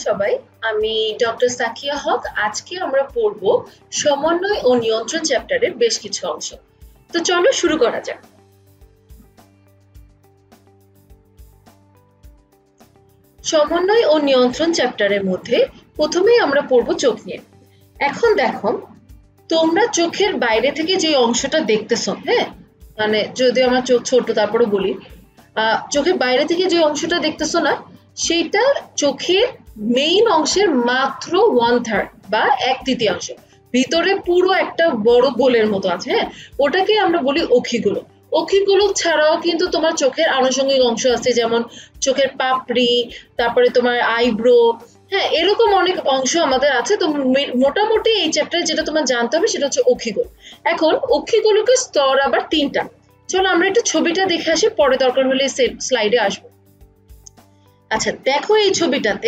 সবাই, আমি ডক্টর সাকিয়া হক। আজকে আমরা পড়ব সমন্বয় ও নিয়ন্ত্রণ চ্যাপ্টারের বেশ কিছু অংশ। তো চলো শুরু করা যাক। সমন্বয় ও নিয়ন্ত্রণ চ্যাপ্টারের মধ্যে প্রথমেই আমরা পড়ব চোখ নিয়ে। এখন দেখো, তোমরা চোখের বাইরে থেকে যে অংশটা দেখতেছো, হ্যাঁ, মানে যদি আমার চোখ ছোট তারপরে বলি, চোখের বাইরে থেকে যে অংশটা দেখতেছো না, সেইটা চোখের মেইন অংশের মাত্র 1/3 বা 1/3। ভিতরে পুরো একটা বড় গোলের মতো আছে, হ্যাঁ, ওটাকে আমরা বলি অক্ষিগোলক। অক্ষিগোলক ছাড়াও কিন্তু তোমার চোখের আনুষঙ্গিক অংশ আছে, যেমন চোখের পাপড়ি, তারপরে তোমার আইব্রো, হ্যাঁ, এরকম অনেক অংশ আমাদের আছে। তো মোটামুটি এই চ্যাপ্টারে যেটা তোমার জানতে হবে সেটা হচ্ছে অক্ষিগোলক। এখন অক্ষিগোলকের স্তর আবার 3টা। চলো আমরা একটু ছবিটা দেখে আসি, পরে দরকার হলে স্লাইডে আসবো। আচ্ছা দেখো, এই ছবিটাতে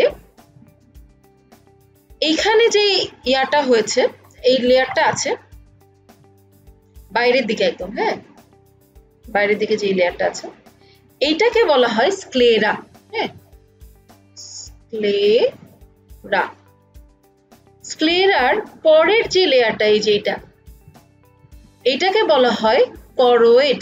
এইখানে যে ইয়াটা হয়েছে, এই লেয়ারটা আছে বাইরের দিকে একদম, হ্যাঁ, বাইরের দিকে যে লেয়ারটা আছে এইটাকে বলা হয় স্ক্লেরা, হ্যাঁ, স্ক্লেরা। স্ক্লেরার পরের যে লেয়ারটা, এই যে এইটাকে বলা হয় করোয়েড,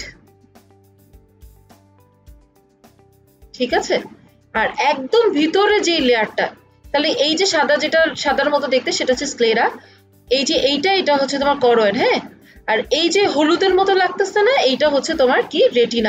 ঠিক আছে। আর একদম ভিতরে যে লেয়ারটা, তাহলে এই যে সাদা, যেটা সাদার মতো দেখতে, সেটা হচ্ছে স্ক্লেরা। এই যে এটা হচ্ছে তোমার করোয়েড, হ্যাঁ। আর এই যে হলুদের মতো লাগতেছে না, এইটা হচ্ছে তোমার কি, রেটিনা।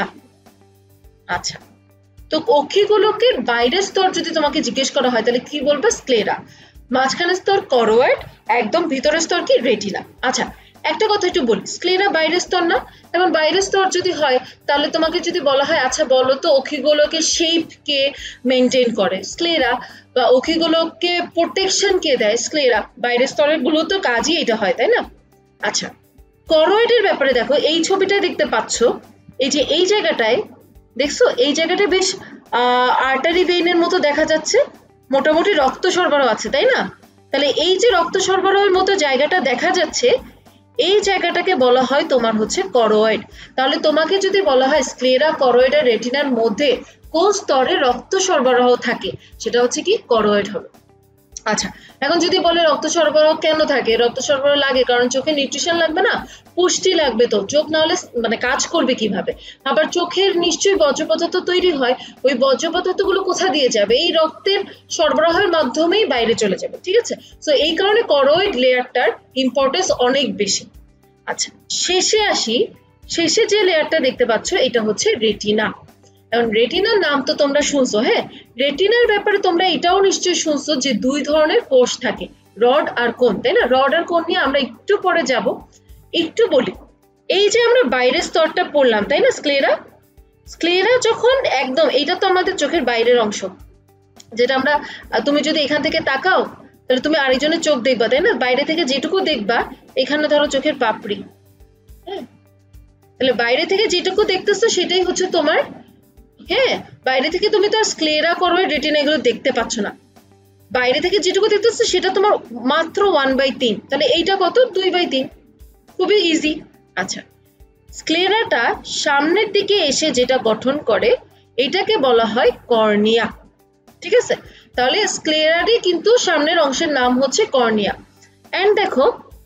আচ্ছা, তো অক্ষিগোলকের বাইরের স্তর যদি তোমাকে জিজ্ঞেস করা হয় তাহলে কি বলবে? স্ক্লেরা। মাঝখানের স্তর করোয়েড, একদম ভিতরের স্তর কি, রেটিনা। আচ্ছা, একটা কথা একটু বলি, স্ক্লেরা বাইরের স্তর না? এবং বাইরের স্তর যদি হয় তাহলে তোমাকে যদি বলা হয় আচ্ছা বলো তো অক্ষিগোলকের শেপ কে মেইনটেইন করে? স্ক্লেরা। বা অক্ষিগোলককে প্রোটেকশন কে দেয়? স্ক্লেরা। বাইরের স্তরের গুলো তো কাজই এটা হয়, তাই না? আচ্ছা, করোয়েডের ব্যাপারে দেখো, এই ছবিটায় দেখতে পাচ্ছ, এই যে এই জায়গাটায় দেখছো, এই জায়গাটা বেশ আর্টারি ভেইনের মতো দেখা যাচ্ছে, মোটামুটি রক্ত সরবরাহ আছে, তাই না? তাহলে এই যে রক্ত সরবরাহের মতো জায়গাটা দেখা যাচ্ছে, এই জায়গাটাকে বলা হয় তোমার হচ্ছে করোয়েড। তাহলে তোমাকে যদি বলা হয় স্ক্লেরা, করোয়েড আর রেটিনার মধ্যে কোন স্তরে রক্ত সরবরাহ থাকে, সেটা হচ্ছে কি, করোয়েড হবে। আচ্ছা, এখন যদি বলে রক্ত সরবরাহ কেন থাকে? রক্ত সরবরাহ লাগে কারণ চোখে নিউট্রিশন লাগবে না, পুষ্টি লাগবে। তো চোখ না হলে মানে কাজ করবে কিভাবে? আবার চোখের নিশ্চয়ই বর্জ্য পদার্থ তৈরি হয়, ওই বর্জ্য পদার্থগুলো কোথা দিয়ে যাবে? এই রক্তের সরবরাহের মাধ্যমেই বাইরে চলে যাবে, ঠিক আছে। সো এই কারণে করোয়েড লেয়ারটার ইম্পর্টেন্স অনেক বেশি। আচ্ছা, শেষে আসি। শেষে যে লেয়ারটা দেখতে পাচ্ছ, এটা হচ্ছে রেটিনা। এখন রেটিনার নাম তো তোমরা শুনছো, হ্যাঁ। রেটিনার ব্যাপারে তোমরা এটাও নিশ্চয়ই শুনছো যে 2 ধরনের কোষ থাকে, রড আর কোন, তাই না? রড আর কোন নিয়ে আমরা একটু পরে যাব। একটু বলি, এই যে আমরা বাইরের স্তরটা পড়লাম, তাই না, স্ক্লেরা। স্ক্লেরা যখন একদম, এইটা তো আমাদের চোখের বাইরের অংশ, যেটা আমরা, তুমি যদি এখান থেকে তাকাও তাহলে তুমি আরেকজনের চোখ দেখবা, তাই না? বাইরে থেকে যেটুকু দেখবা, এখানে ধরো চোখের পাপড়ি, হ্যাঁ, তাহলে বাইরে থেকে যেটুকু দেখতেছো সেটাই হচ্ছে তোমার, হ্যাঁ। বাইরে থেকে তুমি তো আর স্ক্লেরা, করোয়েড, রেটিনা এগুলো দেখতে পাচ্ছ না। বাইরে থেকে যেটুকু দেখতেছো সেটা তোমার মাত্র 1/3। তাহলে এইটা কত? 2/3। খুবই ইজি। আচ্ছা, স্ক্লেরাটা সামনের দিকে এসে যেটা গঠন করে, এটাকে বলা হয় কর্নিয়া, ঠিক আছে। তাহলে স্ক্লেরারই কিন্তু সামনের অংশের নাম হচ্ছে কর্নিয়া। এন্ড দেখো,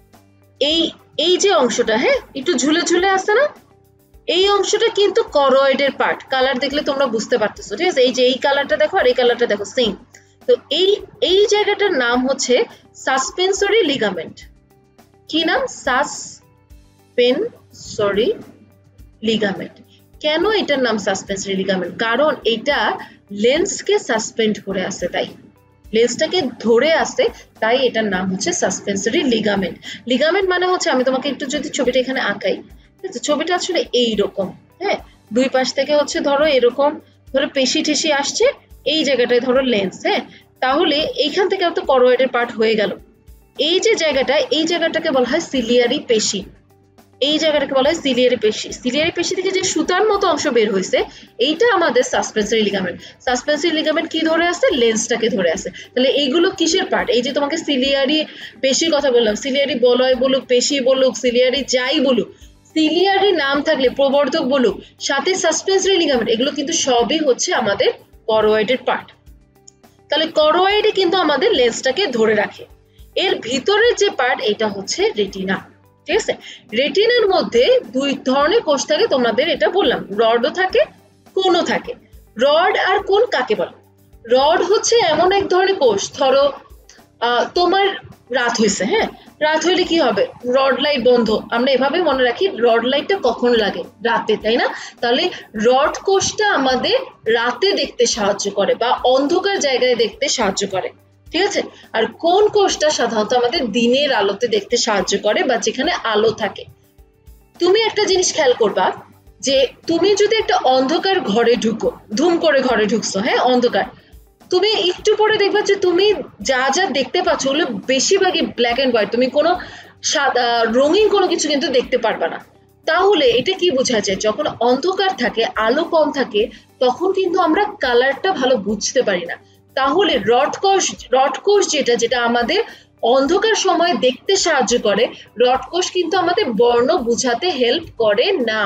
এই যে অংশটা, হ্যাঁ, একটু ঝুলে ঝুলে আসছে না, এই অংশটা কিন্তু করোয়েডের পার্ট। কালার দেখলে তোমরা বুঝতে পারতেছো, ঠিক আছে। এই যে এই কালারটা দেখো আর এই কালারটা দেখো, সেম। তো এই জায়গাটার নাম হচ্ছে সাসপেন্সরি লিগামেন্ট। কি নাম? Suspensory ligament. কেন এটার নাম সাসপেন্সরি লিগামেন্ট? কারণ এটা লেন্সকে সাসপেন্ড করে আছে, তাই লেন্সটাকে ধরে আছে, তাই এটার নাম হচ্ছে সাসপেন্সরি লিগামেন্ট। লিগামেন্ট মানে হচ্ছে, আমি তোমাকে একটু যদি ছবিটা এখানে আঁকাই, ছবিটা আসলে এইরকম, হ্যাঁ, দুই পাশ থেকে হচ্ছে ধরো এরকম, ধরো পেশি ঠেসি আসছে, এই জায়গাটায় ধরো লেন্স, হ্যাঁ। তাহলে এইখান থেকে তো করোয়েডের পার্ট হয়ে গেল। এই যে জায়গাটা, এই জায়গাটাকে বলা হয় সিলিয়ারি পেশি। এই জায়গাটাকে বলা হয় সিলিয়ারি পেশি। সিলিয়ারি পেশি থেকে যে সুতার মতো অংশ বের হয়েছে, এইটা আমাদের সাসপেন্সরি লিগামেন্ট। সাসপেন্সরি লিগামেন্ট কি ধরে আছে? লেন্সটাকে ধরে আছে। তাহলে এইগুলো কিসের পার্ট? এই যে তোমাকে সিলিয়ারি পেশির কথা বললাম, সিলিয়ারি বলয় বলুক, পেশি বলুক, সিলিয়ারি যাই বলুক, সিলিয়ারি নাম থাকলে, প্রবর্ধক বলুক, সাথে সাসপেন্সরি লিগামেন্ট, এগুলো কিন্তু সবই হচ্ছে আমাদের করোয়েডের পার্ট। তাহলে করোয়েডে কিন্তু আমাদের লেন্সটাকে ধরে রাখে। এর ভিতরের যে পার্ট এটা হচ্ছে রেটিনা, ঠিক আছে। রেটিনার মধ্যে দুই ধরনের কোষ থাকে, তোমাদের এটা বললাম, রডও থাকে, কোনও থাকে। রড আর কোন কাকে বলে? রড হচ্ছে এমন এক ধরনের কোষ, ধরো তোমার রাত হয়েছে, হ্যাঁ, রাত হইলে কি হবে? রড লাইট বন্ধ, আমরা এভাবে মনে রাখি রড লাইটটা কখন লাগে? রাতে, তাই না? তাহলে রড কোষটা আমাদের রাতে দেখতে সাহায্য করে বা অন্ধকার জায়গায় দেখতে সাহায্য করে, ঠিক আছে। আর কোন কোষটা সাধারণত আমাদের দিনের আলোতে দেখতে সাহায্য করে বা যেখানে আলো থাকে। তুমি একটা জিনিস খেয়াল করবা যে তুমি যদি একটা অন্ধকার ঘরে ঢুকো, ধুম করে ঘরে ঢুকছো, হ্যাঁ, অন্ধকার, তুমি একটু পরে দেখবা যে তুমি যা যা দেখতে পাচ্ছ ওগুলো বেশিরভাগই ব্ল্যাক এন্ড হোয়াইট, তুমি কোনো রঙিন কোনো কিছু কিন্তু দেখতে পারবা না। তাহলে এটা কি বোঝা যায়? যখন অন্ধকার থাকে, আলো কম থাকে, তখন কিন্তু আমরা কালারটা ভালো বুঝতে পারি না। তাহলে রড কোষ যেটা আমাদের অন্ধকার সময় দেখতে সাহায্য করে, রড কোষ কিন্তু আমাদের বর্ণ বুঝাতে হেল্প করে না।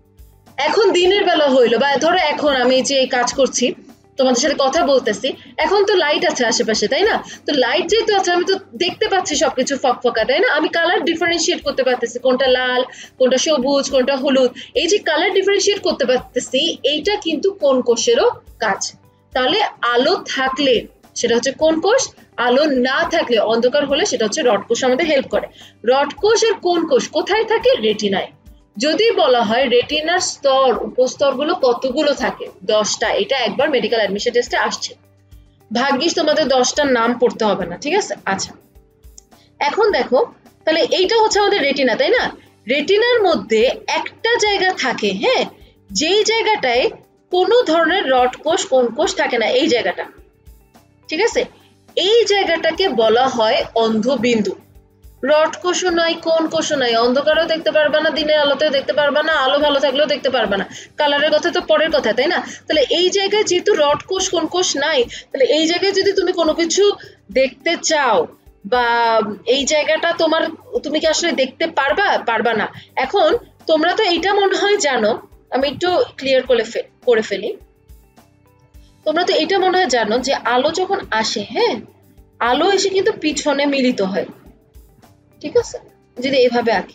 এখন দিনের বেলা হইলো, বা ধরো এখন আমি যে কাজ করছি, তোমাদের সাথে কথা বলতেছি, এখন তো লাইট আছে আশেপাশে, তাই না? তো লাইট যেহেতু আছে, আমি তো দেখতে পাচ্ছি সবকিছু ফকফকা, তাই না? আমি কালার ডিফারেন্সিয়েট করতে পারতেছি, কোনটা লাল, কোনটা সবুজ, কোনটা হলুদ। এই যে কালার ডিফারেন্সিয়েট করতে পারতেছি, এইটা কিন্তু কোন কোষেরও কাজ। তাহলে আলো থাকলে সেটা হচ্ছে কোন কোষ, আলো না থাকলে, অন্ধকার হলে, সেটা হচ্ছে রড কোষ আমাদের হেল্প করে। রড কোষ আর কোন কোষ কোথায় থাকে? রেটিনায়। যদি বলা হয় রেটিনার স্তর, উপস্তরগুলো কতগুলো থাকে? 10টা। এটা একবার মেডিকেল অ্যাডমিশন টেস্টে আসছে। ভাগ্যিস তোমাদের 10টার নাম পড়তে হবে না, ঠিক আছে। আচ্ছা, এখন দেখো, তাহলে এইটা হচ্ছে আমাদের রেটিনা, তাই না? রেটিনার মধ্যে একটা জায়গা থাকে, হ্যাঁ, যেই জায়গাটায় কোনো ধরনের রড কোষ, কোন কোষ থাকে না, এই জায়গাটা, ঠিক আছে। এই জায়গাটাকে বলা হয় অন্ধবিন্দু। রড কোষও নাই, কোন কোষও নাই, অন্ধকারেও দেখতে পারবা না, দিনের আলোতেও দেখতে পারবা না, আলো ভালো থাকলেও দেখতে পারবা না। কালারের কথা তো পরের কথা, তাই না? তাহলে এই জায়গায় যেহেতু রড কোষ, কোন কোষ নাই, তাহলে এই জায়গায় যদি তুমি কোনো কিছু দেখতে চাও, বা এই জায়গাটা তুমি কি আসলে দেখতে পারবা না। এখন তোমরা তো এইটা মনে হয় জানো, আমি একটু ক্লিয়ার করে ফেলি। তোমরা তো এইটা মনে হয় জানো যে আলো যখন আসে, হ্যাঁ, আলো এসে কিন্তু পিছনে মিলিত হয়, ঠিক আছে, যদি এভাবে আঁকি।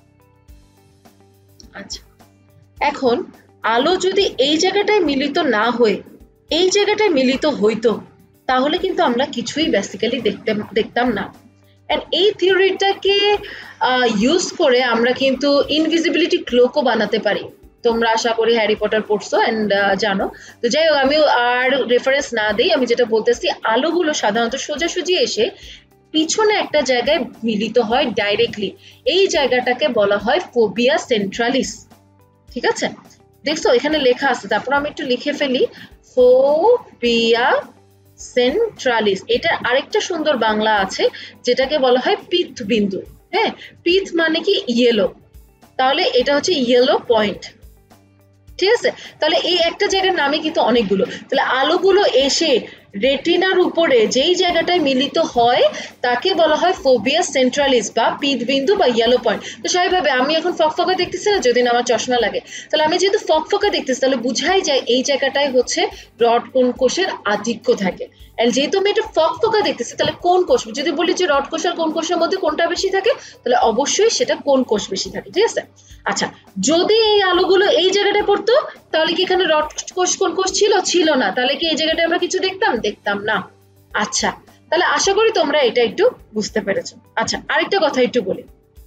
আচ্ছা, এখন আলো যদি এই জায়গাটায় মিলিত না হয়ে এই জায়গাটায় মিলিত হইতো, তাহলে কিন্তু আমরা কিছুই বেসিক্যালি দেখতাম না। এন্ড এই থিওরিটাকে ইউজ করে আমরা কিন্তু ইনভিজিবিলিটি ক্লোকও বানাতে পারি। তোমরা আশা করি হ্যারি পটার পড়ছো এন্ড জানো। তো যাই হোক, আমি আর রেফারেন্স না দিই, আমি যেটা বলতেছি, আলোগুলো সাধারণত সোজাসুজি এসে পিছনে একটা জায়গায় মিলিত হয় ডাইরেক্টলি। এই জায়গাটাকে বলা হয় ফোবিয়া সেন্ট্রালিস, ঠিক আছে। দেখছো এখানে লেখা আছে, তারপর আমি একটু লিখে ফেলি, ফোবিয়া সেন্ট্রালিস। এটা আরেকটা সুন্দর বাংলা আছে, যেটাকে বলা হয় পিত বিন্দু। হ্যাঁ, পিত মানে কি? ইয়েলো। তাহলে এটা হচ্ছে ইয়েলো পয়েন্ট, ঠিক আছে। তাহলে এই একটা জায়গার নামে কিন্তু অনেকগুলো। তাহলে আলোগুলো এসে রেটিনার উপরে যেই জায়গাটায় মিলিত হয় তাকে বলা হয় ফোবিয়া সেন্ট্রালিস বা পিতবিন্দু বা ইয়েলো পয়েন্ট। তো স্বাভাবিকভাবে আমি এখন ফকফকা দেখতেছি না, যদি না আমার চশমা লাগে, তাহলে আমি যেহেতু ফকফকা দেখতেছি, তাহলে বুঝাই যায় এই জায়গাটায় হচ্ছে রড কোন কোষের আধিক্য থাকে। আর যেহেতু আমি এটা ফকফকা দেখতেছি, তাহলে কোন কোষ, যদি বলি যে রড কোষ আর কোন কোষের মধ্যে কোনটা বেশি থাকে, তাহলে অবশ্যই সেটা কোন কোষ বেশি থাকে, ঠিক আছে। আচ্ছা, যদি এই আলোগুলো এই জায়গাটায় পড়তো, তাহলে কি এখানে রড কোষ কোন কোষ ছিল না? তাহলে কি এই জায়গাটায় আমরা কিছু দেখতাম না। আচ্ছা, তাহলে আশা করি তোমরা এটা একটু বুঝতে পেরেছো। আচ্ছা, আরেকটা কথা একটু বলি।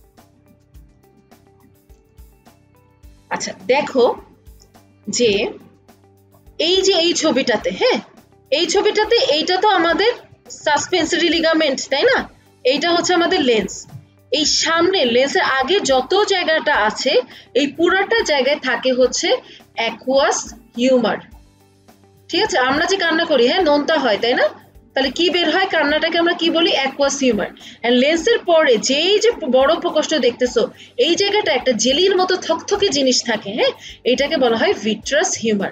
আচ্ছা, দেখো যে এই ছবিটাতে, হ্যাঁ, এই ছবিটাতে এইটা তো আমাদের সাসপেন্সরি লিগামেন্ট, তাই না? এইটা হচ্ছে আমাদের লেন্স। এই সামনে লেন্সের আগে যত জায়গাটা আছে, এই পুরাটা জায়গায় থাকে হচ্ছে অ্যাকুয়াস হিউমার, ঠিক আছে। আমরা যে কান্না করি, হ্যাঁ, নোনতা হয়, তাই না? তাহলে কি বের হয়? কান্নাটাকে আমরা কি বলি? Aqueous humour. এন্ড লেন্সের পরে যেই যে বড় প্রকোষ্ঠ দেখতেছো, এই জায়গাটা একটা জেলির মতো থকথকে জিনিস থাকে, হ্যাঁ, এটাকে বলা হয় ভিট্রাস হিউমার।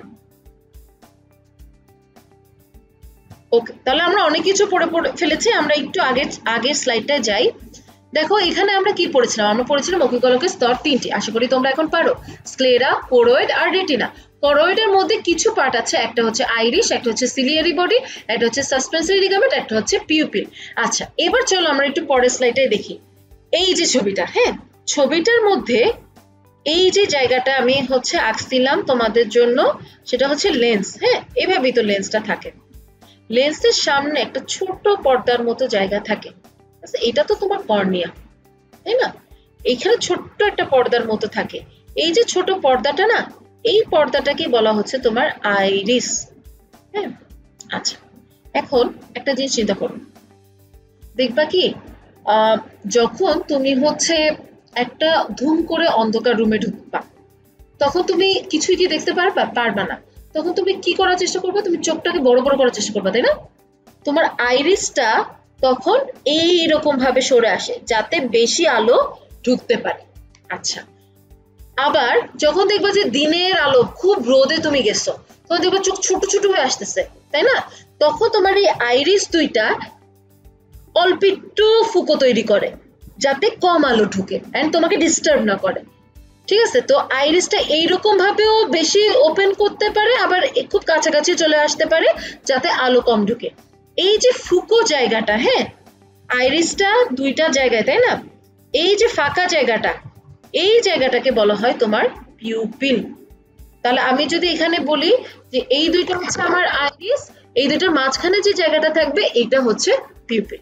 ওকে, তাহলে আমরা অনেক কিছু পড়ে ফেলেছি। আমরা একটু আগের স্লাইডটায় যাই। দেখো এখানে আমরা কি পড়েছিলাম? আমরা পড়েছিলাম অকিগোলকের স্তর 3টি। আশা করি তোমরা এখন পারো, স্ক্লেরা, কোরোয়েড আর রেটিনা। করয়েডের মধ্যে কিছু পার্ট আছে, একটা হচ্ছে আইরিশ, একটা হচ্ছে সিলিয়ারি বডি, একটা হচ্ছে সাসপেন্সরি লিগামেন্ট, একটা হচ্ছে পিউপিল। আচ্ছা, এবার চলো আমরা একটু পরের স্লাইডে দেখি। এই যে ছবিটা, হ্যাঁ, ছবিটার মধ্যে এই যে জায়গাটা আমি হচ্ছে আঁকছিলাম তোমাদের জন্য, সেটা হচ্ছে লেন্স। হ্যাঁ, এভাবেই তো লেন্সটা থাকে। লেন্সের সামনে একটা ছোট পর্দার মতো জায়গা থাকে, এটা তো তোমার কর্নিয়া, তাই না? এইখানে ছোট্ট একটা পর্দার মতো থাকে। এই যে ছোট পর্দাটা না, এই পর্দাটাকে বলা হচ্ছে তোমার আইরিস। হ্যাঁ, আচ্ছা, এখন একটা জিনিস চিন্তা করো, দেখবা কি যখন তুমি হচ্ছে একটা ধুম করে অন্ধকার রুমে ঢুকবা, তখন তুমি কিছুই কি দেখতে পারবা না। তখন তুমি কি করার চেষ্টা করবে? তুমি চোখটাকে বড় বড় করার চেষ্টা করবে, তাই না? তোমার আইরিসটা তখন এইরকম ভাবে সরে আসে যাতে বেশি আলো ঢুকতে পারে। আচ্ছা, আবার যখন দেখবা যে দিনের আলো, খুব রোদে তুমি গেছো, তখন দেখবা চোখ ছোট ছোট হয়ে আসতেছে, তাই না? তখন তোমার এই আইরিস দুইটা অল্প একটু ফুকো তৈরি করে যাতে কম আলো ঢুকে এন্ড তোমাকে ডিস্টার্ব না করে। ঠিক আছে? তো আইরিসটা এইরকম ভাবেও বেশি ওপেন করতে পারে, আবার খুব কাছাকাছি চলে আসতে পারে যাতে আলো কম ঢুকে। এই যে ফুকো জায়গাটা, হ্যাঁ, আইরিসটা দুইটা জায়গায়, তাই না? এই যে ফাঁকা জায়গাটা, এই জায়গাটাকে বলা হয় তোমার পিউপিল। তাহলে আমি যদি এখানে বলি যে এই দুইটা হচ্ছে আমার আইরিস, এই দুইটার মাঝখানে যে জায়গাটা থাকবে এটা হচ্ছে পিউপিল।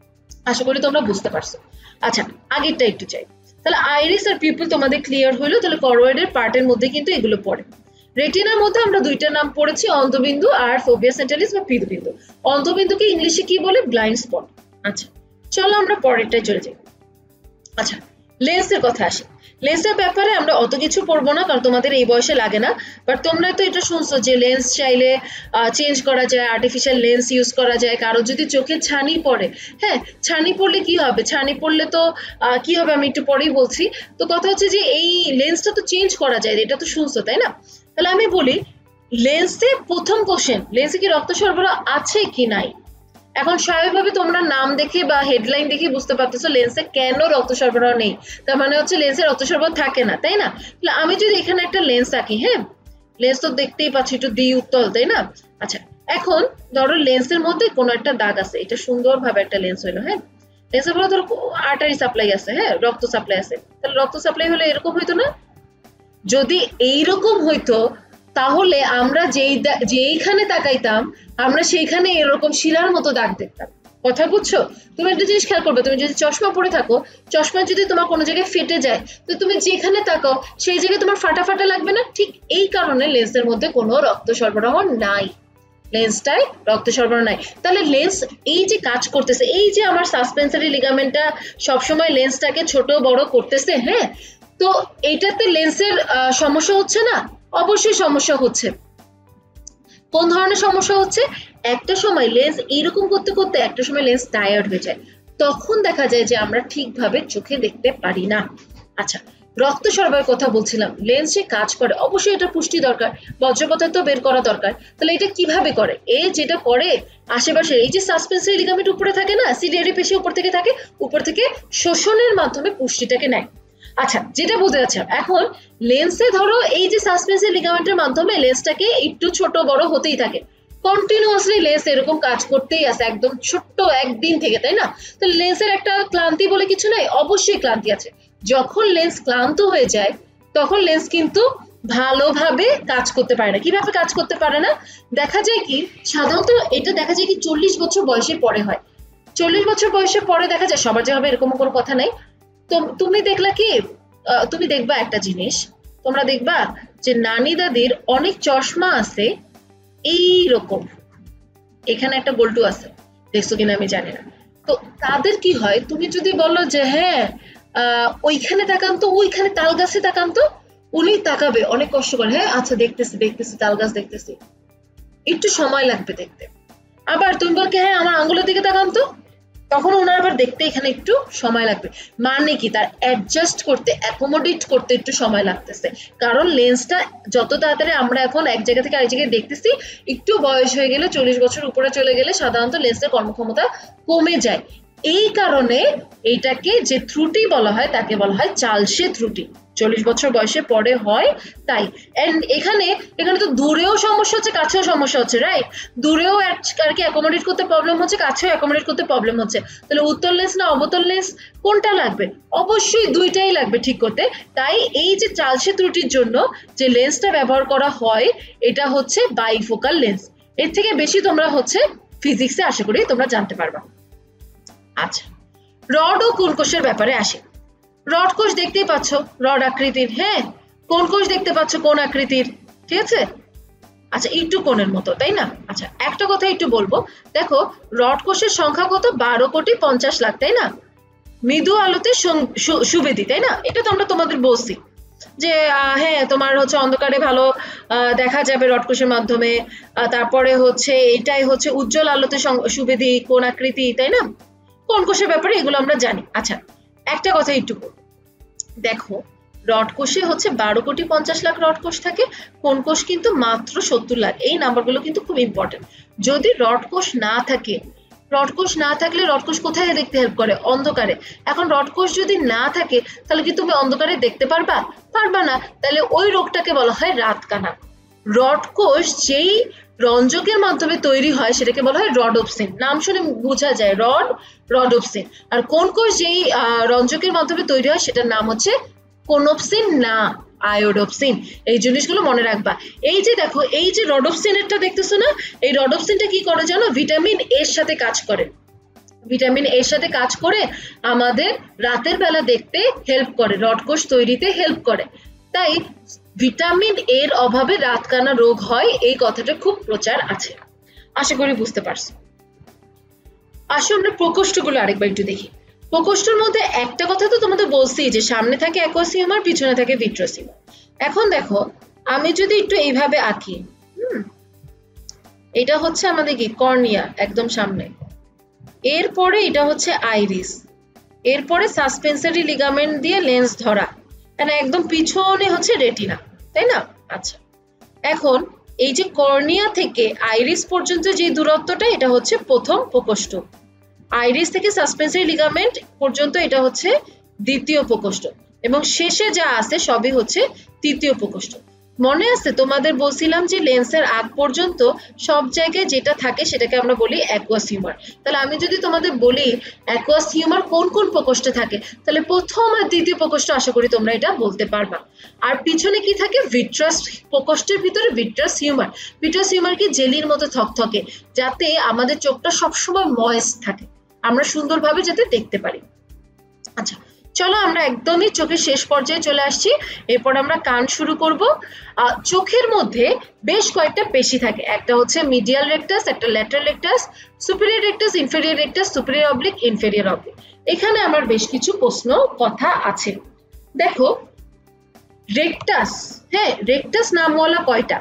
আশা করি তোমরা বুঝতে পারছো। আচ্ছা, আগেরটা একটু চাই। তাহলে আইরিস আর পিউপিল তোমাদের ক্লিয়ার হইলো। তাহলে করয়েডের পার্টের মধ্যে কিন্তু এগুলো পড়ে। রেটিনার মধ্যে আমরা দুইটা নাম পড়েছি, অন্ধবিন্দু আর ফোভিয়া সেন্টালিস বা পিতবিন্দু। অন্ধবিন্দুকে ইংলিশে কি বলে? Blind spot. আচ্ছা, চলো আমরা পরেরটায় চলে যাই। আচ্ছা, লেন্সের কথা আসে। লেন্সের ব্যাপারে আমরা অত কিছু পড়বো না, কারণ তোমাদের এই বয়সে লাগে না। বাট তোমরা তো এটা শুনছো যে লেন্স চাইলে চেঞ্জ করা যায়, আর্টিফিশিয়াল লেন্স ইউজ করা যায়। কারো যদি চোখে ছানি পড়ে, হ্যাঁ, ছানি পড়লে কি হবে? ছানি পড়লে তো কি হবে আমি একটু পরেই বলছি। তো কথা হচ্ছে যে এই লেন্সটা তো চেঞ্জ করা যায়, এটা তো শুনছো, তাই না? তাহলে আমি বলি, লেন্সে প্রথম কোশ্চেন, লেন্সে কি রক্ত সরবরাহ আছে কি নাই? এখন স্বাভাবিকভাবে তোমরা নাম দেখে বা হেডলাইন দেখে বুঝতে পারতেছো লেন্সে কেন রক্ত সরবরাহ নেই। তার মানে হচ্ছে লেন্সে রক্ত সরবরাহ থাকে না, তাই না? তাহলে আমি যদি এখানে একটা লেন্স আঁকি, হ্যাঁ, লেন্স তো দেখতেই পাচ্ছি একটু দ্বি উত্তল, তাই না? আচ্ছা, এখন ধরো লেন্সের মধ্যে কোনো একটা দাগ আছে, এটা সুন্দরভাবে একটা লেন্স হইলো, হ্যাঁ, লেন্সের মধ্যে ধরো আর্টারি সাপ্লাই আছে, হ্যাঁ, রক্ত সাপ্লাই আছে। তাহলে রক্ত সাপ্লাই হলে এরকম হইতো না? যদি এইরকম হইতো তাহলে আমরা যেইখানে তাকাইতাম আমরা সেইখানে এরকম শিরার মতো দাগ দেখতাম। কথা বুঝছো? তুমি একটা জিনিস খেয়াল করবে, তুমি যদি চশমা পরে থাকো, চশমা যদি তোমার কোনো জায়গায় ফেটে যায়, তো তুমি যেখানে তাকাও সেই জায়গায় তোমার ফাটা ফাটা লাগবে না? ঠিক এই কারণে লেন্সের মধ্যে কোনো রক্ত সরবরাহ নাই, লেন্সটায় রক্ত সরবরাহ নাই। তাহলে লেন্স এই যে কাজ করতেছে, এই যে আমার সাসপেন্সরি লিগামেন্টটা সবসময় লেন্সটাকে ছোট বড় করতেছে, হ্যাঁ, তো এইটাতে লেন্সের সমস্যা হচ্ছে না? অবশ্যই সমস্যা হচ্ছে। কোন ধরনের সমস্যা হচ্ছে? একটা সময় লেন্স এইরকম করতে করতে একটা সময় লেন্স টায়ার্ড হয়ে যায়, তখন দেখা যায় যে আমরা ঠিকভাবে চোখে দেখতে পারি না। আচ্ছা, রক্ত সরবরাহের কথা বলছিলাম, লেন্সে কাজ করে, অবশ্যই এটা পুষ্টি দরকার, বর্জ্য পদার্থ বের করা দরকার। তাহলে এটা কিভাবে করে? যেটা করে আশেপাশে এই যে সাসপেন্সরি লিগামেন্ট উপরে থাকে না, সিলিয়ারি পেশি উপর থেকে থাকে, উপর থেকে শোষণের মাধ্যমে পুষ্টিটাকে নেয়। আচ্ছা, যেটা বুঝতে যাচ্ছে, এখন লেন্সে ধরো এই যে সাসপেন্সরি লিগামেন্টের মাধ্যমে লেন্সটাকে একটু ছোট বড় হতেই থাকে, কন্টিনিউয়াসলি লেন্স এরকম কাজ করতেই আছে একদম ছোট্ট একদিন থেকে, তাই না? তো লেন্সের একটা ক্লান্তি বলে কিছু নাই, অবশ্যই ক্লান্তি আছে। যখন লেন্স ক্লান্ত হয়ে যায় তখন লেন্স কিন্তু ভালোভাবে কাজ করতে পারে না। কিভাবে কাজ করতে পারে না? দেখা যায় কি, সাধারণত এটা দেখা যায় কি 40 বছর বয়সের পরে হয়। 40 বছর বয়সের পরে দেখা যায়, সবার যে হবে এরকম কোনো কথা নাই। তো তুমি দেখলা কি, তুমি দেখবা একটা জিনিস, তোমরা দেখবা যে নানি দাদির অনেক চশমা আছে এইরকম, এখানে একটা বল্টু আছে, দেখছো কিনা আমি জানি না। তো তাদের কি হয়, তুমি যদি বলো যে হ্যাঁ ওইখানে তাকান তো, ওইখানে তাল গাছে তাকান তো, উনি তাকাবে অনেক কষ্ট করে, হ্যাঁ আচ্ছা দেখতেছি দেখতেছি, তাল গাছ দেখতেছি, একটু সময় লাগবে দেখতে। আবার তুমি বলকে হ্যাঁ আমার আঙ্গুলের দিকে তাকান তো, তখন ওনার আবার দেখতে এখানে একটু সময় লাগবে। মানে কি, তার অ্যাডজাস্ট করতে, অ্যাকোমোডেট করতে একটু সময় লাগতেছে, কারণ লেন্সটা যত তাড়াতাড়ি আমরা এখন এক জায়গা থেকে আরেক জায়গায় দেখতেছি, একটু বয়স হয়ে গেলে 40 বছর উপরে চলে গেলে সাধারণত লেন্সের কর্মক্ষমতা কমে যায়। এই কারণে এইটাকে যে ত্রুটি বলা হয় তাকে বলা হয় চালসে ত্রুটি। 40 বছর বয়সে পরে হয় তাই। এন্ড এখানে তো দূরেও সমস্যা হচ্ছে, কাছেও সমস্যা হচ্ছে, রাইট? দূরেও আর কি অ্যাকোমোডেট করতে প্রবলেম হচ্ছে, কাছেও অ্যাকোমোডেট করতে প্রবলেম হচ্ছে। তাহলে উত্তল লেন্স না অবতল লেন্স কোনটা লাগবে? অবশ্যই দুইটাই লাগবে ঠিক করতে। তাই এই যে চালসে ত্রুটির জন্য যে লেন্সটা ব্যবহার করা হয় এটা হচ্ছে বাইফোকাল লেন্স। এর থেকে বেশি তোমরা হচ্ছে ফিজিক্সে আশা করি তোমরা জানতে পারবা। আচ্ছা, রড ও কোন কোষের ব্যাপারে আসে। রড কোষ দেখতেই পাচ্ছ, রড আকৃতির, হ্যাঁ। কোন কোষ দেখতে পাচ্ছ, কোন আকৃতির, ঠিক আছে? আচ্ছা, একটু কোণের মতো, তাই না? আচ্ছা, একটা কথা একটু বলবো, দেখো রড কোষের সংখ্যা কত? 12,50,00,000, তাই না? মৃদু আলোতে সুবেদী, তাই না? এটা তো আমরা তোমাদের বলছি যে হ্যাঁ তোমার হচ্ছে অন্ধকারে ভালো দেখা যাবে রড কোষের মাধ্যমে। তারপরে হচ্ছে এটাই হচ্ছে উজ্জ্বল আলোতে সুবেদী, কোন আকৃতি, তাই না? কোন কোষের ব্যাপারে এগুলো আমরা জানি। আচ্ছা, একটা কথা একটু দেখো, রড কোষে হচ্ছে 12,50,00,000 রড কোষ থাকে, কোন কোষ কিন্তু মাত্র 70 লাখ। এই নাম্বারগুলো কিন্তু খুব ইম্পর্টেন্ট। যদি রড কোষ না থাকে, রড কোষ না থাকলে রড কোষ কোথায় দেখতে হেল্প করে? অন্ধকারে। এখন রড কোষ যদি না থাকে তাহলে কি তুমি অন্ধকারে দেখতে পারবা? পারবা না। তাহলে ওই রোগটাকে বলা হয় রাতকানা। রড কোষ যেই রঞ্জকের মাধ্যমে তৈরি হয় সেটাকে বলা হয় রডোপসিন। নাম শুনে বোঝা যায় রডোপসিন। আর কোন কোষ যেই রঞ্জকের মাধ্যমে তৈরি হয় সেটার নাম হচ্ছে কোনোপসিন না আয়োডোপসিন। এই জিনিসগুলো মনে রাখবা। এই যে দেখো, এই যে রডোপসিনেরটা দেখতেছো না, এই রডোপসিনটা কি করে জানো? ভিটামিন এর সাথে কাজ করে। ভিটামিন এর সাথে কাজ করে আমাদের রাতের বেলা দেখতে হেল্প করে, রড কোষ তৈরিতে হেল্প করে। তাই ভিটামিন এর অভাবে রাতকানা রোগ হয়, এই কথাটা খুব প্রচার আছে। আশা করি বুঝতে পারছো। আসো আমরা প্রকোষ্ঠগুলো আরেকবার একটু দেখি। প্রকোষ্ঠের মধ্যে একটা কথা তো তোমাদের বলছি যে সামনে থাকে অ্যাকুয়াস হিউমার, পিছনে থাকে ভিট্রাস হিউমার। এখন দেখো, আমি যদি একটু এইভাবে আঁকি, এটা হচ্ছে আমাদের কি কর্নিয়া একদম সামনে, এরপরে এটা হচ্ছে আইরিস, এরপরে সাসপেন্সরি লিগামেন্ট দিয়ে লেন্স ধরা, একদম পিছনে হচ্ছে রেটিনা, তাই না? আচ্ছা, এখন এই যে কর্নিয়া থেকে আইরিস পর্যন্ত যে দূরত্বটা এটা হচ্ছে প্রথম প্রকোষ্ঠ, আইরিস থেকে সাসপেন্সরি লিগামেন্ট পর্যন্ত এটা হচ্ছে দ্বিতীয় প্রকোষ্ঠ, এবং শেষে যা আছে সবই হচ্ছে তৃতীয় প্রকোষ্ঠ। মনে আছে তোমাদের বলছিলাম যে লেন্সের আগ পর্যন্ত সব জায়গায় যেটা থাকে সেটাকে আমরা বলি অ্যাকুয়াস হিউমার। তাহলে আমি যদি তোমাদের বলি অ্যাকুয়াস হিউমার কোন কোন প্রকোষ্ঠে থাকে, তাহলে প্রথম আর দ্বিতীয় প্রকোষ্ঠ আশা করি তোমরা এটা বলতে পারবা। আর পিছনে কি থাকে? ভিট্রাস প্রকোষ্ঠের ভিতরে ভিট্রাস হিউমার। ভিট্রাস হিউমার কি জেলির মতো থকথকে, যাতে আমাদের চোখটা সবসময় ময়েস্ট থাকে, আমরা সুন্দরভাবে যাতে দেখতে পারি। আচ্ছা, চলো আমরা একদমই চোখের শেষ পর্যায়ে চলে আসছি। এরপর আমরা কান শুরু করব। চোখের মধ্যে বেশ কয়েকটা পেশি থাকে, একটা হচ্ছে মিডিয়াল রেকটাস, একটা lateral rectus, superior rectus, inferior rectus, superior oblique, inferior oblique. এখানে আমার বেশ কিছু প্রশ্ন কথা আছে। দেখো, রেকটাস, হ্যাঁ রেকটাস নামওয়ালা কয়টা?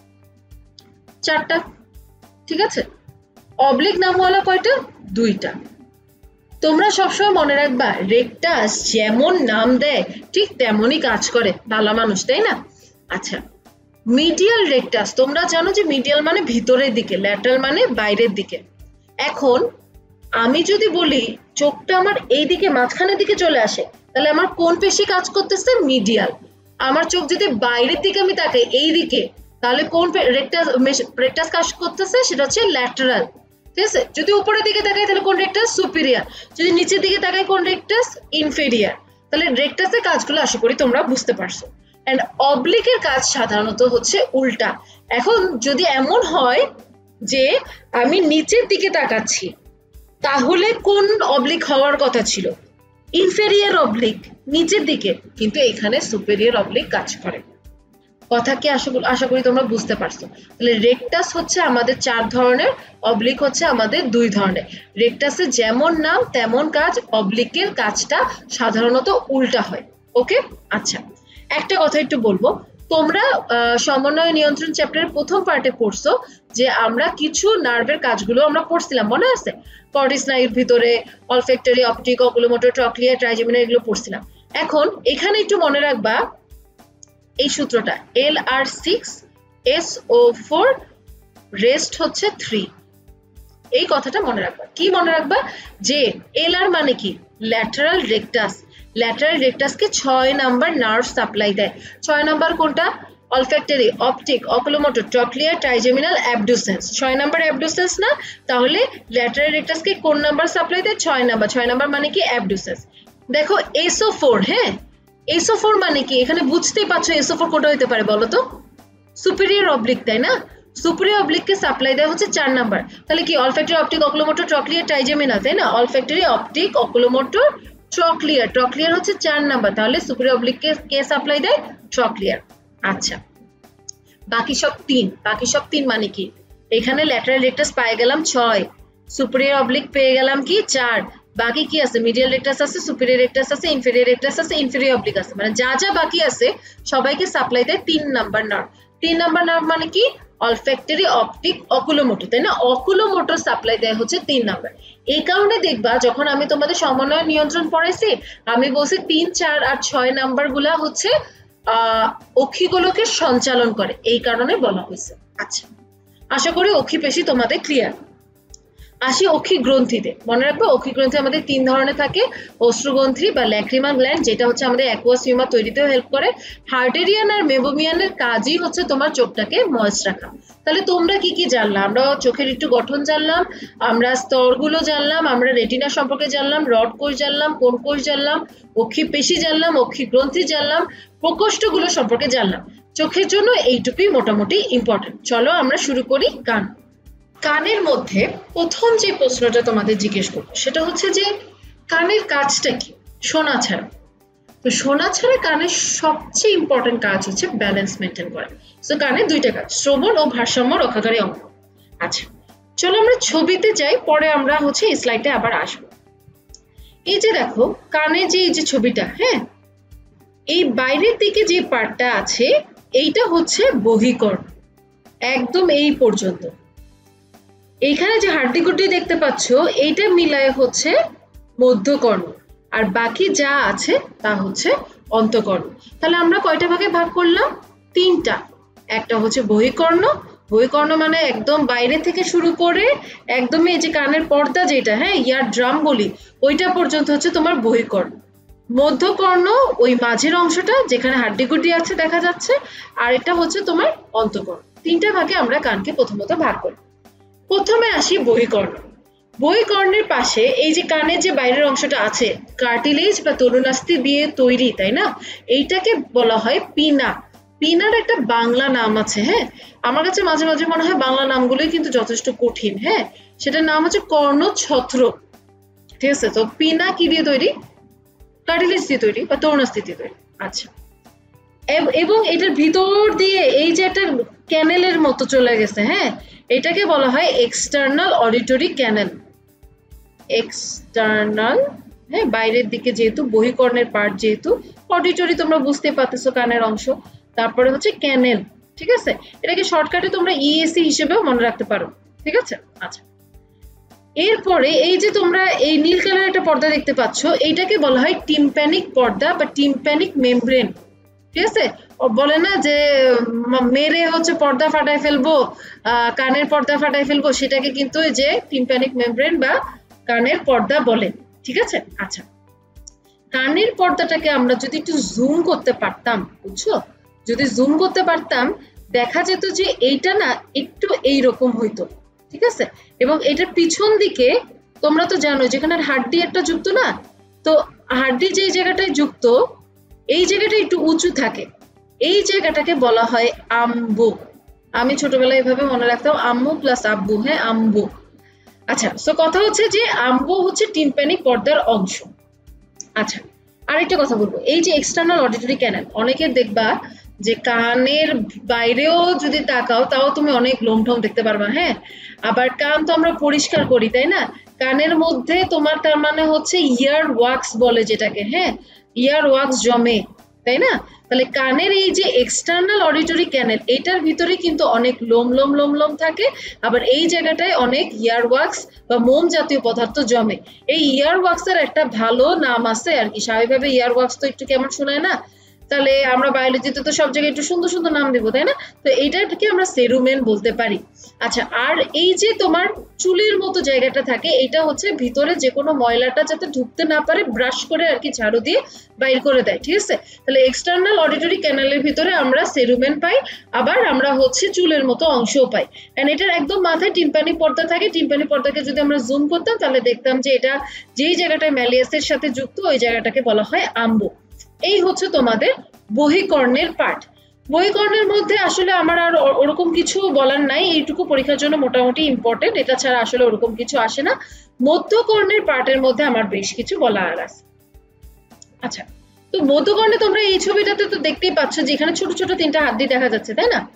4টা, ঠিক আছে। অবলিক নামওয়ালা কয়টা? 2টা। তোমরা সবসময় মনে রাখবা, রেকটাস যেমন নাম দেয় ঠিক তেমনই কাজ করে, ভালো মানুষ, তাই না? আচ্ছা, মিডিয়াল রেকটাস, তোমরা জানো যে মিডিয়াল মানে ভিতরের দিকে, ল্যাটারাল মানে বাইরের দিকে। এখন আমি যদি বলি চোখটা আমার এই দিকে মাঝখানের দিকে চলে আসে, তাহলে আমার কোন পেশি কাজ করতেছে? মিডিয়াল। আমার চোখ যদি বাইরের দিকে আমি তাকাই এই দিকে, তাহলে কোন রেকটাস কাজ করতেছে? সেটা হচ্ছে ল্যাটারাল, ঠিক আছে। যদি উপরের দিকে তাকাই তাহলে কোন রেকটাস? সুপিরিয়র। যদি নিচের দিকে তাকাই কোন রেকটাস? ইনফেরিয়র। তাহলে রেকটাসের কাজগুলো আশা করি তোমরা বুঝতে পারছো। এন্ড অবলিকের কাজ সাধারণত হচ্ছে উল্টা। এখন যদি এমন হয় যে আমি নিচের দিকে তাকাচ্ছি, তাহলে কোন অবলিক হওয়ার কথা ছিল? ইনফেরিয়র অবলিক, নিচের দিকে, কিন্তু এখানে সুপিরিয়র অবলিক কাজ করে। কথা কি আশা করি তোমরা বুঝতে পারছো। তাহলে রেকটাস হচ্ছে আমাদের 4 ধরনের, অবলিক হচ্ছে আমাদের 2 ধরনের। রেকটাসের যেমন নাম তেমন কাজ, অবলিকের কাজটা সাধারণত উল্টা হয়। ওকে, আচ্ছা, একটা কথা একটু বলবো, তোমরা সমন্বয় নিয়ন্ত্রণ চ্যাপ্টারের প্রথম পার্টে পড়ছো যে আমরা কিছু নার্ভের কাজগুলো আমরা পড়ছিলাম, মনে আছে? কর্টিস স্নায়ুর ভিতরে olfactory, optic, oculomotor, trochlea, trigeminal, এগুলো পড়ছিলাম। এখন এখানে একটু মনে রাখবা এই সূত্রটা, LR6 SO4 রেস্ট হচ্ছে 3। এই কথাটা মনে রাখবা। কি মনে রাখবা? যে এলআর মানে কি? Lateral rectus. ল্যাটারাল রেকটাসকে 6 নাম্বার নার্ভ সাপ্লাই দেয়। 6 নাম্বার কোনটা? Olfactory, optic, oculomotor, trochlear, trigeminal, abducens. 6 number abducens না? তাহলে ল্যাটারাল রেকটাসকে কোন নাম্বার সাপ্লাই দেয়? 6 নাম্বার। 6 নাম্বার মানে কি? অ্যাবডুসেন্স। দেখো SO4, হ্যাঁ SO4 মানে কি? এখানে বুঝতেই পারছো SO4 কোনটা হতে পারে বলো তো? সুপিরিয়র অবলিক, তাই না? সুপিরিয়র অবলিককে সাপ্লাই দেওয়া হচ্ছে 4 নাম্বার। তাহলে কি? Olfactory, optic, oculomotor, trochlear, trigeminal, তাই না? Olfactory, optic, oculomotor, trochlear. Trochlear হচ্ছে 4 নাম্বার। তাহলে সুপিরিয়র অবলিককে কে সাপ্লাই দেয়? ট্রক্লিয়ার। আচ্ছা, বাকি সব 3। বাকি সব 3 মানে কি? এখানে ল্যাটারাল রেকটাস পেয়ে গেলাম 6, সুপিরিয়র অবলিক পেয়ে গেলাম কি? 4। বাকি কি আছে? মিডিয়াল রেকটাস আছে, সুপিরিয়র রেকটাস আছে, ইনফেরিয়র রেকটাস আছে, ইনফেরিয়র অবলিক আছে। মানে যা যা বাকি আছে সবাইকে সাপ্লাই দেয় 3 নাম্বার নার্ভ। 3 নাম্বার নার্ভ মানে কি? অলফ্যাক্টরি, অপটিক, অকুলোমোটর, তাই না? অকুলোমোটর সাপ্লাই দেয় হচ্ছে 3 নাম্বার। এই কারণে দেখবা যখন আমি তোমাদের সমন্বয় নিয়ন্ত্রণ পড়াইছি, আমি বলছি 3, 4 আর 6 নাম্বার গুলা হচ্ছে অক্ষিগোলকের সঞ্চালন করে, এই কারণে বলা হয়েছে। আচ্ছা, আশা করি অক্ষি পেশি তোমাদের ক্লিয়ার। আসি অক্ষি গ্রন্থিতে। মনে রাখবো অক্ষি গ্রন্থি আমাদের 3 ধরনের থাকে। অশ্রুগ্রন্থি বা ল্যাক্রিমাল গ্ল্যান্ড, যেটা হচ্ছে আমাদের অ্যাকুয়াস হিউমার তৈরিতেও হেল্প করে। হার্টেরিয়ান আর মেবোমিয়ানের কাজই হচ্ছে তোমার চোখটাকে ময়েস্ট রাখা। তাহলে তোমরা কি কি জানলাম? আমরা চোখের একটু গঠন জানলাম, আমরা স্তরগুলো জানলাম, আমরা রেটিনা সম্পর্কে জানলাম, রড কোষ জানলাম, কোন কোষ জানলাম, অক্ষি পেশি জানলাম, অক্ষি গ্রন্থি জানলাম, প্রকোষ্ঠগুলো সম্পর্কে জানলাম। চোখের জন্য এইটুকুই মোটামুটি ইম্পর্টেন্ট। চলো আমরা শুরু করি কান। কানের মধ্যে প্রথম যে প্রশ্নটা তোমাদের জিজ্ঞেস করবো সেটা হচ্ছে যে কানের কাজটা কি? শোনা ছাড়া। তো শোনা ছাড়া কানের সবচেয়ে ইম্পর্টেন্ট কাজ হচ্ছে ব্যালেন্স মেনটেন করা। তো কানের 2টা কাজ, শ্রবণ ও ভারসাম্য রক্ষাকারী অঙ্গ। আচ্ছা, চলো আমরা ছবিতে যাই, পরে আমরা হচ্ছে এই স্লাইডে আবার আসবো। এই যে দেখো কানে যে এই যে ছবিটা, হ্যাঁ এই বাইরের দিকে যে পার্টটা আছে এইটা হচ্ছে বহিকর্ণ, একদম এই পর্যন্ত। এইখানে যে হাড্ডিগুড্ডি দেখতে পাচ্ছ এইটা মিলায় হচ্ছে মধ্যকর্ণ, আর বাকি যা আছে তা হচ্ছে অন্তঃকর্ণ। তাহলে আমরা কয়টা ভাগে ভাগ করলাম? 3টা। একটা হচ্ছে বহিকর্ণ, বহিকর্ণ মানে একদম বাইরে থেকে শুরু করে একদম এই যে কানের পর্দা যেটা, হ্যাঁ ইয়ার ড্রাম বলি, ওইটা পর্যন্ত হচ্ছে তোমার বহিকর্ণ। মধ্যকর্ণ ওই মাঝের অংশটা যেখানে হাড্ডিগুড্ডি আছে দেখা যাচ্ছে, আর এটা হচ্ছে তোমার অন্তঃকর্ণ। 3টা ভাগে আমরা কানকে প্রথমত ভাগ করি। প্রথমে আসি বহিকর্ণ। বহিকর্ণের পাশে এই যে কানের যে বাইরের অংশটা আছে কার্টিলেজ বা তরুণাস্থি দিয়ে তৈরি, তাই না? এইটাকে বলা হয় পিনা। পিনার একটা বাংলা নাম আছে, হ্যাঁ আমার কাছে মাঝে মাঝে মনে হয় বাংলা নামগুলোই কিন্তু যথেষ্ট কঠিন। হ্যাঁ, সেটার নাম হচ্ছে কর্ণছত্র, ঠিক আছে? তো পিনা কি দিয়ে তৈরি? কার্টিলেজ দিয়ে তৈরি বা তরুণাস্থি দিয়ে তৈরি। আচ্ছা, এবং এটার ভিতর দিয়ে এই যে একটা ক্যানেলের মতো চলে গেছে, হ্যাঁ এটাকে বলা হয় এক্সটার্নাল অডিটরি ক্যানেল। এক্সটার্নাল, হ্যাঁ বাইরের দিকে যেহেতু বহিকর্ণের পার্ট, যেহেতু অডিটরি তোমরা বুঝতে পারতেছো কানের অংশ, তারপরে হচ্ছে ক্যানেল, ঠিক আছে? এটাকে শর্টকাটে তোমরা ইএসি হিসেবেও মনে রাখতে পারো, ঠিক আছে? আচ্ছা, এরপরে এই যে তোমরা এই নীল কালার একটা পর্দা দেখতে পাচ্ছ, এইটাকে বলা হয় টিম্প্যানিক পর্দা বা টিম্প্যানিক মেমব্রেন, ঠিক আছে? বলে না যে মেরে হচ্ছে পর্দা ফাটাই ফেলবো, কানের পর্দা ফাটাই ফেলবো, সেটাকে কিন্তু এই যে টিম্প্যানিক মেমব্রেন বা কানের পর্দা বলে, ঠিক আছে? আচ্ছা, কানের পর্দাটাকে আমরা যদি একটু জুম করতে পারতাম, বুঝছো, যদি জুম করতে পারতাম দেখা যেত যে এইটা না একটু এইরকম হইতো, ঠিক আছে? এবং এটার পিছন দিকে তোমরা তো জানো যেখানে হাড্ডি একটা যুক্ত না, তো হাড্ডি যে জায়গাটায় যুক্ত এই জায়গাটা একটু উঁচু থাকে, এই জায়গাটাকে বলা হয় আম্বু। আমি ছোটবেলায় এভাবে মনে রাখতাম, আম্মু প্লাস আব্বু, হ্যাঁ আম্বু। আচ্ছা, সো কথা হচ্ছে যে আম্বু হচ্ছে টিম্প্যানিক পর্দার অংশ। আচ্ছা, আরেকটা কথা বলবো, এই যে এক্সটার্নাল অডিটরি ক্যানেল, অনেকের দেখবা যে কানের বাইরেও যদি তাকাও তাও তুমি অনেক লোমঠম দেখতে পারবা, হ্যাঁ আবার কান তো আমরা পরিষ্কার করি, তাই না? কানের মধ্যে তোমার তার মানে হচ্ছে ইয়ার ওয়াক্স বলে যেটাকে, হ্যাঁ ইয়ার ওয়াক্স জমে, তাই না? তাহলে কানের এই যে এক্সটার্নাল অডিটরি ক্যানেল এটার ভিতরে কিন্তু অনেক লোম লোম লোম লোম থাকে, আবার এই জায়গাটায় অনেক ইয়ার ওয়াক্স বা মোম জাতীয় পদার্থ জমে। এই ইয়ার ওয়াক্সের একটা ভালো নাম আছে আর কি, স্বাভাবিকভাবে ইয়ার ওয়াক্স তো একটু কেমন শোনায় না, তাহলে আমরা বায়োলজিতে তো সব জায়গায় একটু সুন্দর সুন্দর নাম দেবো, তাই না? তো এইটাকে আমরা সেরুমেন বলতে পারি। আচ্ছা, আর এই যে তোমার চুলের মতো জায়গাটা থাকে, এটা হচ্ছে ভিতরে যে কোনো ময়লাটা যাতে ঢুকতে না পারে ব্রাশ করে আর কি ঝাড়ু দিয়ে বাইর করে দেয়, ঠিক আছে? তাহলে এক্সটার্নাল অডিটরি ক্যানালের ভিতরে আমরা সেরুমেন পাই, আবার আমরা হচ্ছে চুলের মতো অংশও পাই। এন্ড এটার একদম মাথায় টিম্পানি পর্দা থাকে। টিম্পানি পর্দাকে যদি আমরা জুম করতাম তাহলে দেখতাম যে এটা যেই জায়গাটায় ম্যালিয়াসের সাথে যুক্ত ওই জায়গাটাকে বলা হয় আম্বু। এই হচ্ছে তোমাদের বহিকর্ণের পার্ট। বহিকর্ণের মধ্যে আসলে আমার আর ওরকম কিছু বলার নাই, এইটুকু পরীক্ষার জন্য মোটামুটি ইম্পর্টেন্ট, এটা ছাড়া আসলে ওরকম কিছু আসে না। মধ্যকর্ণের পার্টের মধ্যে আমার বেশ কিছু বলার আছে। আচ্ছা, তো মধ্যকর্ণে তোমরা এই ছবিটাতে তো দেখতেই পাচ্ছ যে এখানে ছোট ছোট তিনটা হাড্ডি দেখা যাচ্ছে, তাই না?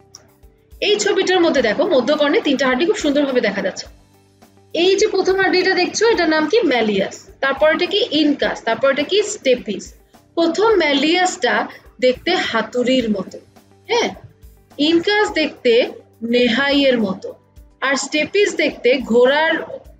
এই ছবিটার মধ্যে দেখো মধ্যকর্ণে তিনটা হাড্ডি খুব সুন্দরভাবে দেখা যাচ্ছে। এই যে প্রথম হাড্ডিটা দেখছো এটার নাম কি ম্যালিয়াস, তারপর এটা কি ইনকাস, তারপর এটা কি স্টেপিস। প্রথম ম্যালিয়াসটা দেখতে হাতুড়ির মতো, হ্যাঁ, ইনকাস দেখতে নেহাইয়ের মতো, আর স্টেপিস দেখতে ঘোড়ার,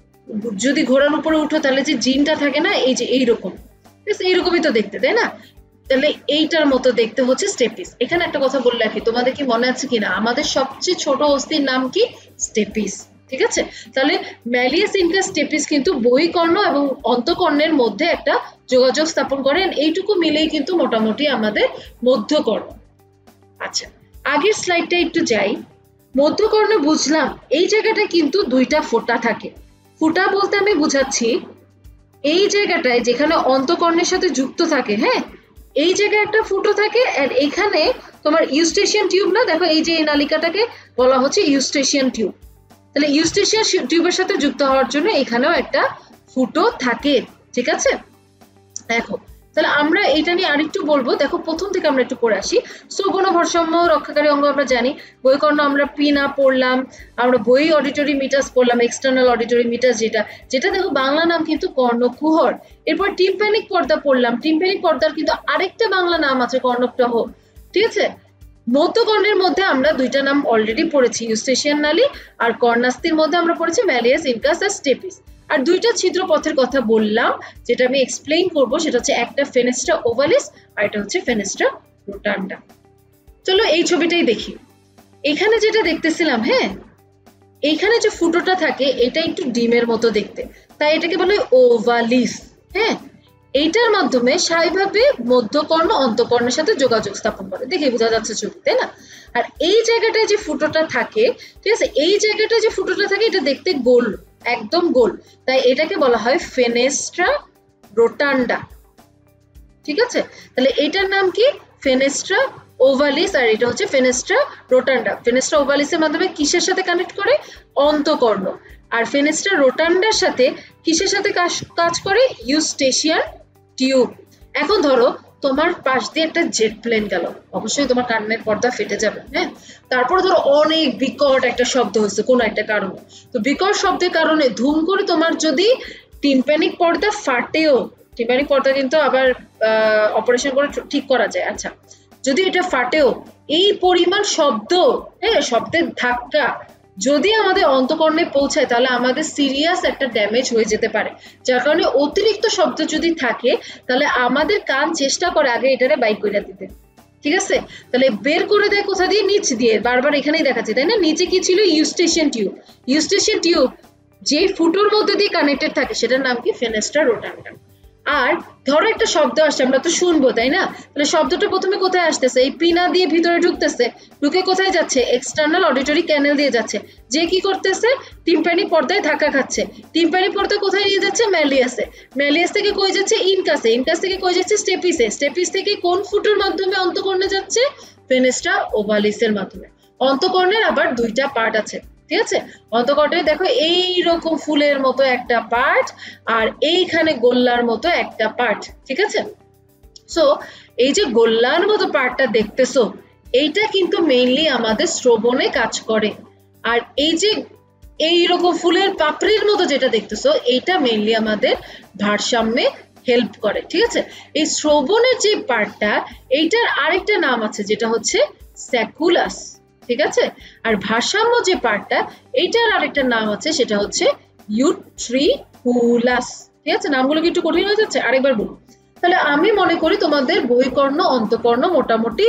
যদি ঘোড়ার উপরে উঠো তাহলে যে জিনটা থাকে না এই যে এইরকম, এইরকমই তো দেখতে, তাই না? তাহলে এইটার মতো দেখতে হচ্ছে স্টেপিস। এখানে একটা কথা বলে রাখি, তোমাদের কি মনে আছে কিনা আমাদের সবচেয়ে ছোট অস্থির নাম কি? স্টেপিস, ঠিক আছে? তাহলে ম্যালিয়াস, ইনকাস, স্টেপিস কিন্তু বহিকর্ণ এবং অন্তঃকর্ণের মধ্যে একটা যোগাযোগ স্থাপন করেন। এইটুকু মিলেই কিন্তু মোটামুটি আমাদের মধ্যকর্ণ। আচ্ছা, আগের স্লাইডটা একটু যাই। মধ্যকর্ণ বুঝলাম, এই জায়গাটা কিন্তু দুইটা ফোঁটা থাকে। ফোঁটা বলতে আমি বুঝাচ্ছি এই জায়গাটায় যেখানে অন্তঃকর্ণের সাথে যুক্ত থাকে, হ্যাঁ, এই জায়গায় একটা ফুটো থাকে, আর এখানে তোমার ইউস্টেশিয়ান টিউব না, দেখো এই যে এই নালিকাটাকে বলা হচ্ছে ইউস্টেশিয়ান টিউব। তাহলে ইউস্টেশিয়ান টিউবের সাথে যুক্ত হওয়ার জন্য এখানেও একটা ফুটো থাকে, ঠিক আছে? দেখো, তাহলে আমরা এটা নিয়ে আরেকটু বলবো। দেখো প্রথম থেকে আমরা একটু পড়ে আসি। শ্রবণ ভারসাম্য রক্ষাকারী অঙ্গ আমরা জানি, বহিকর্ণ আমরা পিনা পড়লাম, আমরা বহি অডিটরি মিটাস পড়লাম, এক্সটার্নাল অডিটরি মিটাস যেটা দেখো বাংলা নাম কিন্তু কর্ণকুহর। এরপর টিম্প্যানিক পর্দা পড়লাম, টিম্প্যানিক পর্দার কিন্তু আরেকটা বাংলা নাম আছে কর্ণকটহ, ঠিক আছে? মধ্যকর্ণের মধ্যে আমরা দুইটা নাম অলরেডি পড়েছি, ইউস্টেশিয়ান নালী, আর কর্ণাস্থির মধ্যে আমরা পড়েছি ম্যালিয়াস, ইনকাস আর স্টেপিস। আর দুইটা ছিদ্রপথের কথা বললাম যেটা আমি এক্সপ্লেইন করব, সেটা হচ্ছে একটা ফেনেস্ট্রা ওভালিস আর এটা হচ্ছে ফেনেস্ট্রা রোটান্ডা। চলো এই ছবিটাই দেখি। এখানে যেটা দেখতেছিলাম, হ্যাঁ, এইখানে যে ফুটোটা থাকে এটা একটু ডিমের মতো দেখতে, তাই এটাকে বলে ওভালিস, হ্যাঁ। এইটার মাধ্যমে স্বাভাবিকভাবে মধ্যকর্ণ অন্তঃকর্ণের সাথে যোগাযোগ স্থাপন করে, দেখে বোঝা যাচ্ছে ছবি, তাই না? আর এই জায়গাটায় যে ফুটোটা থাকে, ঠিক আছে, এই জায়গাটায় যে ফুটোটা থাকে এটা দেখতে গোল, একদম গোল, তাই এটাকে বলা হয় ফেনেস্ট্রা রোটান্ডা, ঠিক আছে? তাহলে এটার নাম কি? ফেনেস্ট্রা ওভালিস, আর এটা হচ্ছে ফেনেস্ট্রা রোটান্ডা। ফেনেস্ট্রা ওভালিসের মাধ্যমে কিসের সাথে কানেক্ট করে? অন্তঃকর্ণ। আর ফেনেস্ট্রা রোটান্ডার সাথে কিসের সাথে কাজ করে? Eustachian tube. এখন ধরো তোমার পাশ দিয়ে একটা জেট প্লেন গেল, অবশ্যই তোমার কানের পর্দা ফেটে যাবে, হ্যাঁ। তারপর ধরো অনেক বিকট একটা শব্দ হয়েছে কোনো একটা কারণে, তো বিকট শব্দের কারণে ধুম করে তোমার যদি টিম্প্যানিক পর্দা ফাটেও, টিম্প্যানিক পর্দা কিন্তু আবার অপারেশন করে ঠিক করা যায়, আচ্ছা, যদি এটা ফাটেও এই পরিমাণ শব্দ, হ্যাঁ, শব্দের ধাক্কা যদি আমাদের অন্তঃকর্ণে পৌঁছায় তাহলে আমাদের সিরিয়াস একটা ড্যামেজ হয়ে যেতে পারে। যার কারণে অতিরিক্ত শব্দ যদি থাকে তাহলে আমাদের কান চেষ্টা করে আগে এটারে বাইর করে দিতে, ঠিক আছে? তাহলে বের করে দেয় কোথা দিয়ে? নিচ দিয়ে। বারবার এখানেই দেখাচ্ছে, তাই না? নিচে কি ছিল? Eustachian tube. ইউস্টেশিয়ান টিউব যে ফুটোর মধ্যে দিয়ে কানেক্টেড থাকে সেটার নাম কি? ফেনেস্ট্রা রোটান্ডা। আর ধরো একটা শব্দ আসছে, আমরা তো শুনবো, তাই না? তাহলে শব্দটা প্রথমে কোথায় আসতেছে? এই পিনা দিয়ে ভিতরে ঢুকতেছে, ঢুকে কোথায় যাচ্ছে? এক্সটার্নাল অডিটরি ক্যানেল দিয়ে যাচ্ছে, যে কি করতেছে? টিম্প্যানিক পর্দায় ধাক্কা খাচ্ছে। টিম্প্যানিক পর্দা কোথায় নিয়ে যাচ্ছে? ম্যালিয়াসে। ম্যালিয়াস থেকে কই যাচ্ছে? ইনকাসে। ইনকাস থেকে কই যাচ্ছে? স্টেপিসে। স্টেপিস থেকে কোন ফুটোর মাধ্যমে অন্তঃকর্ণে যাচ্ছে? ফেনেস্ট্রা ওভালিসের মাধ্যমে। অন্তঃকর্ণের আবার দুইটা পার্ট আছে, ঠিক আছে? অন্তঃকর্ণে দেখো এইরকম ফুলের মতো একটা পার্ট আর এইখানে গোল্লার মতো একটা পার্ট, ঠিক আছে? সো এই যে গোল্লার মতো পার্টটা দেখতেছো, এইটা কিন্তু মেইনলি আমাদের শ্রবণে কাজ করে। আর এই যে এইরকম ফুলের পাপড়ির মতো যেটা দেখতেছো, এইটা মেইনলি আমাদের ভারসাম্যে হেল্প করে, ঠিক আছে? এই শ্রবণের যে পার্টটা, এইটার আরেকটা নাম আছে যেটা হচ্ছে স্যাকুলাস, ঠিক আছে? আর ভারসাম্য যে পার্টটা, এইটার আরেকটা নাম আছে সেটা হচ্ছে ইউট্রিকুলাস, ঠিক আছে? নামগুলো কি একটু কঠিন হয়ে যাচ্ছে? আরেকবার বলুন। তাহলে আমি মনে করি তোমাদের বহিকর্ণ অন্তকর্ণ মোটামুটি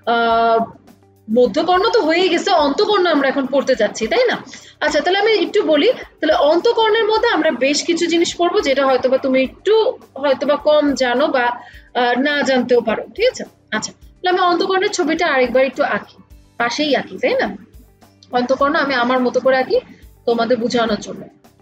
মধ্যকর্ণ তো হয়ে গেছে, অন্তকর্ণ আমরা এখন পড়তে যাচ্ছি, তাই না? আচ্ছা, তাহলে আমি একটু বলি, তাহলে অন্তকর্ণের মধ্যে আমরা বেশ কিছু জিনিস পড়বো যেটা হয়তোবা তুমি একটু হয়তোবা কম জানো বা না জানতেও পারো, ঠিক আছে? আচ্ছা, তাহলে আমি অন্তকর্ণের ছবিটা আরেকবার একটু আঁকি, পাশেই আঁকি, তাই না? অন্তকর্ণ আমি আমার মতো করে আঁকি তোমাদের বোঝানোর জন্য।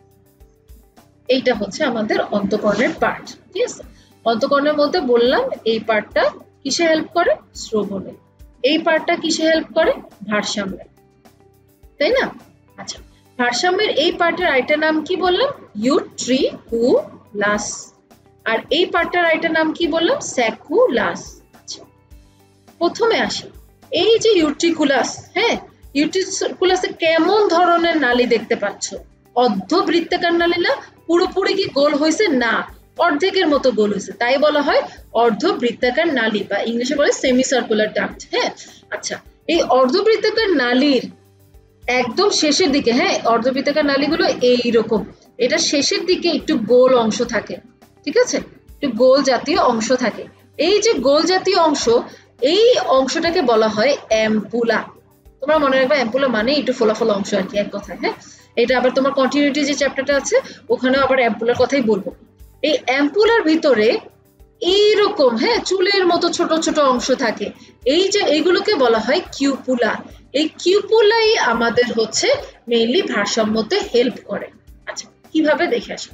এইটা হচ্ছে আমাদের অন্তকর্ণের পার্ট, ঠিক আছে? অন্তকর্ণের মধ্যে বললাম এই পার্টটা কিসে হেল্প করে? শ্রবণে। এই পার্টটা কিসে হেল্প করে? ভারসাম্যে, তাই না? আচ্ছা, ভারসাম্যের এই পার্টের আরেকটা নাম কি বললাম? ইউট্রিকুলাস। আর এই পার্টটার আরেকটা নাম কি বললাম? স্যাকুলাস। আচ্ছা, প্রথমে আসি, এই যে ইউট্রিকুলাস, হ্যাঁ, ইউট্রিকুলাসে কেমন ধরনের নালী দেখতে পাচ্ছ? অর্ধবৃত্তাকার নালী না? পুরোপুরি কি গোল হয়েছে? না, অর্ধেকের মতো গোল হয়েছে, তাই বলা হয় অর্ধবৃত্তাকার নালী, বা ইংলিশে বলে সেমি সার্কুলার ডাক্ট। হ্যাঁ, আচ্ছা, এই অর্ধবৃত্তাকার নালীর একদম শেষের দিকে, হ্যাঁ, অর্ধবৃত্তাকার নালীগুলো এইরকম, এটা শেষের দিকে একটু গোল অংশ থাকে, ঠিক আছে? একটু গোল জাতীয় অংশ থাকে। এই যে গোল জাতীয় অংশ, এই অংশটাকে বলা হয় অ্যাম্পুলা। তোমরা মনে রাখবে অ্যাম্পুলা মানে একটু ফোলা ফোলা অংশ আর কি, এক কথায়। হ্যাঁ, এটা আবার তোমার কন্টিনিউটি যে চ্যাপ্টারটা আছে ওখানেও আবার অ্যাম্পুলার কথাই বলবো। এই অ্যাম্পুলার ভিতরে এইরকম, হ্যাঁ, চুলের মতো ছোট ছোট অংশ থাকে, এই যে এইগুলোকে বলা হয় কিউপুলা। এই কিউপুলাই আমাদের হচ্ছে মেইনলি ভারসাম্যতে হেল্প করে। আচ্ছা, কিভাবে দেখে আসি,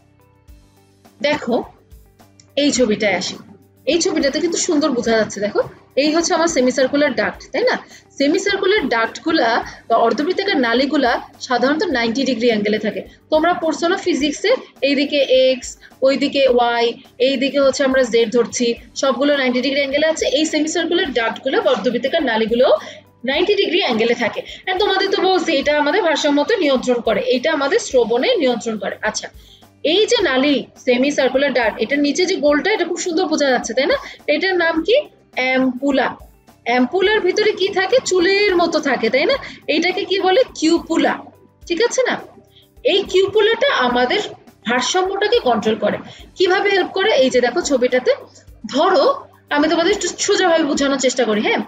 দেখো এই ছবিটায় আসি, এই ছবিটাতে কিন্তু সুন্দর বোঝা যাচ্ছে, দেখো এই হচ্ছে আমার সেমিসার্কুলার ডাক্ট, তাই না? সেমিসার্কুলার ডাক্টগুলা বা অর্ধবৃত্তাকার নালীগুলা সাধারণত 90 ডিগ্রি অ্যাঙ্গেলে থাকে। তোমরা পড়ছো না ফিজিক্সে, এইদিকে এক্স, ওইদিকে ওয়াই, এইদিকে হচ্ছে আমরা জেড ধরছি, সবগুলো 90 ডিগ্রি অ্যাঙ্গেলে আছে। এই সেমিসার্কুলার ডাক্টগুলো বা অর্ধবৃত্তাকার নালীগুলো 90 ডিগ্রি অ্যাঙ্গেলে থাকে। আর তোমাদের তো বলছি এটা আমাদের ভারসাম্যতে নিয়ন্ত্রণ করে, এটা আমাদের শ্রবণে নিয়ন্ত্রণ করে। আচ্ছা, এই যে নালী সেমি সার্কুলার ডাক্ট, এটার নিচে যে গোলটা, এটা খুব সুন্দর বোঝা যাচ্ছে, তাই না? এটার নাম কি? অ্যাম্পুলা। অ্যাম্পুলার ভিতরে কি থাকে? চুলের মতো থাকে, তাই না? এইটাকে কি বলে? কিউপুলা, ঠিক আছে না? এই কিউপুলাটা আমাদের ভারসাম্যটাকে কন্ট্রোল করে। কিভাবে হেল্প করে? এই যে দেখো ছবিটাতে, ধরো আমি তোমাদের একটু সোজাভাবে বোঝানোর চেষ্টা করি। হ্যাঁ,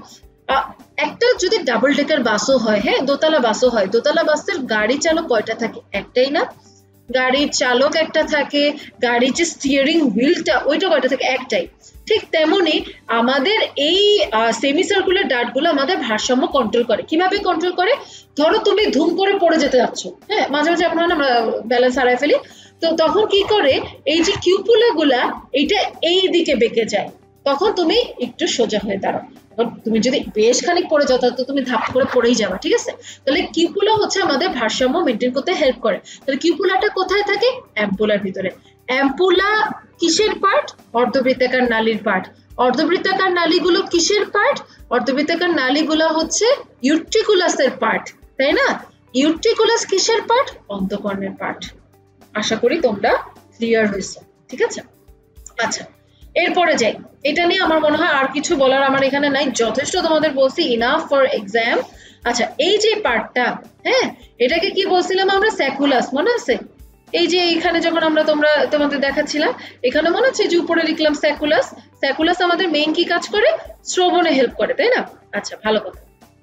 একটা যদি ডাবল ডেকার বাসও হয়, হ্যাঁ, দোতলা বাসও হয়, দোতলা বাসের গাড়ি চালক কয়টা থাকে? একটাই না? গাড়ির চালক একটা থাকে, গাড়ির যে স্টিয়ারিং হুইলটা ওইটা কয়টা থাকে? একটাই। ঠিক তেমনি আমাদের এই সেমি সার্কুলার ডাক্টগুলো আমাদের ভারসাম্য কন্ট্রোল করে। কিভাবে কন্ট্রোল করে? ধরো তুমি ধুম করে পড়ে যেতে যাচ্ছ, হ্যাঁ, মাঝে মাঝে আমরা ব্যালেন্স হারায় ফেলি, তো তখন কি করে? এই যে কিউপুলাগুলা এইটা এই দিকে বেঁকে যায়, তখন তুমি একটু সোজা হয়ে দাঁড়াও। তুমি যদি বেশ খানিক পড়ে যাও তাহলে তুমি ধাপ করে পড়েই যাবা, ঠিক আছে? তাহলে কিউপুলা হচ্ছে আমাদের ভারসাম্য মেনটেন করতে হেল্প করে। তাহলে কিউপুলাটা কোথায় থাকে? অ্যাম্পুলার ভিতরে। অ্যাম্পুলা কিসের পার্ট? অর্ধবৃত্তাকার নালীর পার্ট। অর্ধবৃত্তাকার নালীগুলো কিসের পার্ট? অর্ধবৃত্তাকার নালীগুলো হচ্ছে ইউট্রিকুলাসের পার্ট, তাই না? ইউট্রিকুলাস কিসের পার্ট? অন্তকর্ণের পার্ট। আশা করি তোমরা ক্লিয়ার হয়েছে, ঠিক আছে? আচ্ছা, এরপরে যাই, এটা নিয়ে আমার মনে হয় আর কিছু বলার আমার এখানে নাই, যথেষ্ট তোমাদের বলছি, ইনাফ ফর এক্সাম। আচ্ছা, এই যে পার্টটা, হ্যাঁ, এটাকে কি বলছিলাম আমরা? স্যাকুলাস, মনে আছে? এই যে এইখানে যখন আমরা তোমাদের দেখাচ্ছিলাম, এখানে মনে আছে যে উপরে লিখলাম স্যাকুলাস। স্যাকুলাস আমাদের মেইন কি কাজ করে? শ্রবণে হেল্প করে, তাই না? আচ্ছা, ভালো কথা।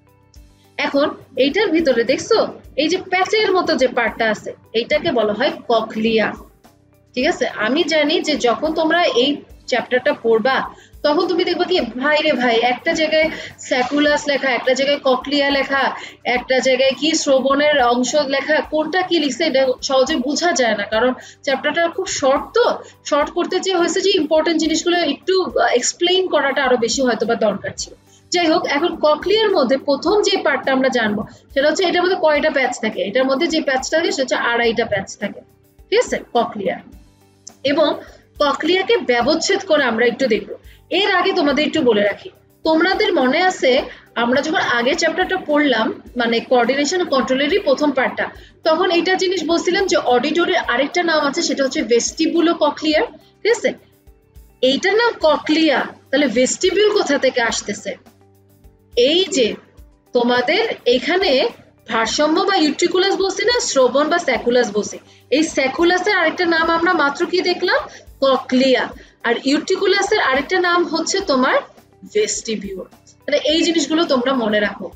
এখন এইটার ভিতরে দেখছো এই যে প্যাচের মতো যে পার্টটা আছে, এইটাকে বলা হয় ককলিয়া, ঠিক আছে? আমি জানি যে যখন তোমরা এই চ্যাপ্টারটা পড়বা তখন তুমি দেখবা কি, ভাই রে ভাই, একটা জায়গায় স্যাকুলাস লেখা, একটা জায়গায় ককলিয়া লেখা, একটা জায়গায় কি শ্রবণের অংশ লেখা, কোনটা কি লিখছে এটা সহজে বোঝা যায় না, কারণ চ্যাপ্টারটা খুব শর্ট, তো শর্ট করতে চেয়ে হয়েছে যে ইম্পর্টেন্ট জিনিসগুলো একটু এক্সপ্লেইন করাটা আরো বেশি হয়তো বা দরকার ছিল। যাই হোক, এখন ককলিয়ার মধ্যে প্রথম যে পার্টটা আমরা জানবো সেটা হচ্ছে এটার মধ্যে কয়টা প্যাচ থাকে। এটার মধ্যে যে প্যাচটা থাকে সেটা হচ্ছে 2.5টা প্যাচ থাকে, ঠিক আছে? ককলিয়া। এবং ককলিয়াকে ব্যবচ্ছেদ করে আমরা একটু দেখব। এর আগে তোমাদের একটু বলে রাখি, তোমাদের মনে আছে আমরা যখন আগের চ্যাপ্টারটা পড়লাম, মানে কোঅর্ডিনেশন ও কন্ট্রোলেরই প্রথম পার্টটা, তখন এইটা জিনিস বলছিলাম যে অডিটরির আরেকটা নাম আছে, সেটা হচ্ছে ভেস্টিবুলো ককলিয়ার, ঠিক আছে? এইটার নাম ককলিয়া, তাহলে ভেস্টিবিউল কোথা থেকে আসতেছে? এই যে তোমাদের এখানে ভারসাম্য বা ইউট্রিকুলাস বলছি না, শ্রবণ বা স্যাকুলাস বলছি। এই স্যাকুলাসের আরেকটা নাম আমরা মাত্র কি দেখলাম, ককলিয়া। আর ইউট্রিকুলাসের আরেকটা নাম হচ্ছে তোমার ভেস্টিবিউল। তাহলে এই জিনিসগুলো তোমরা মনে রাখো।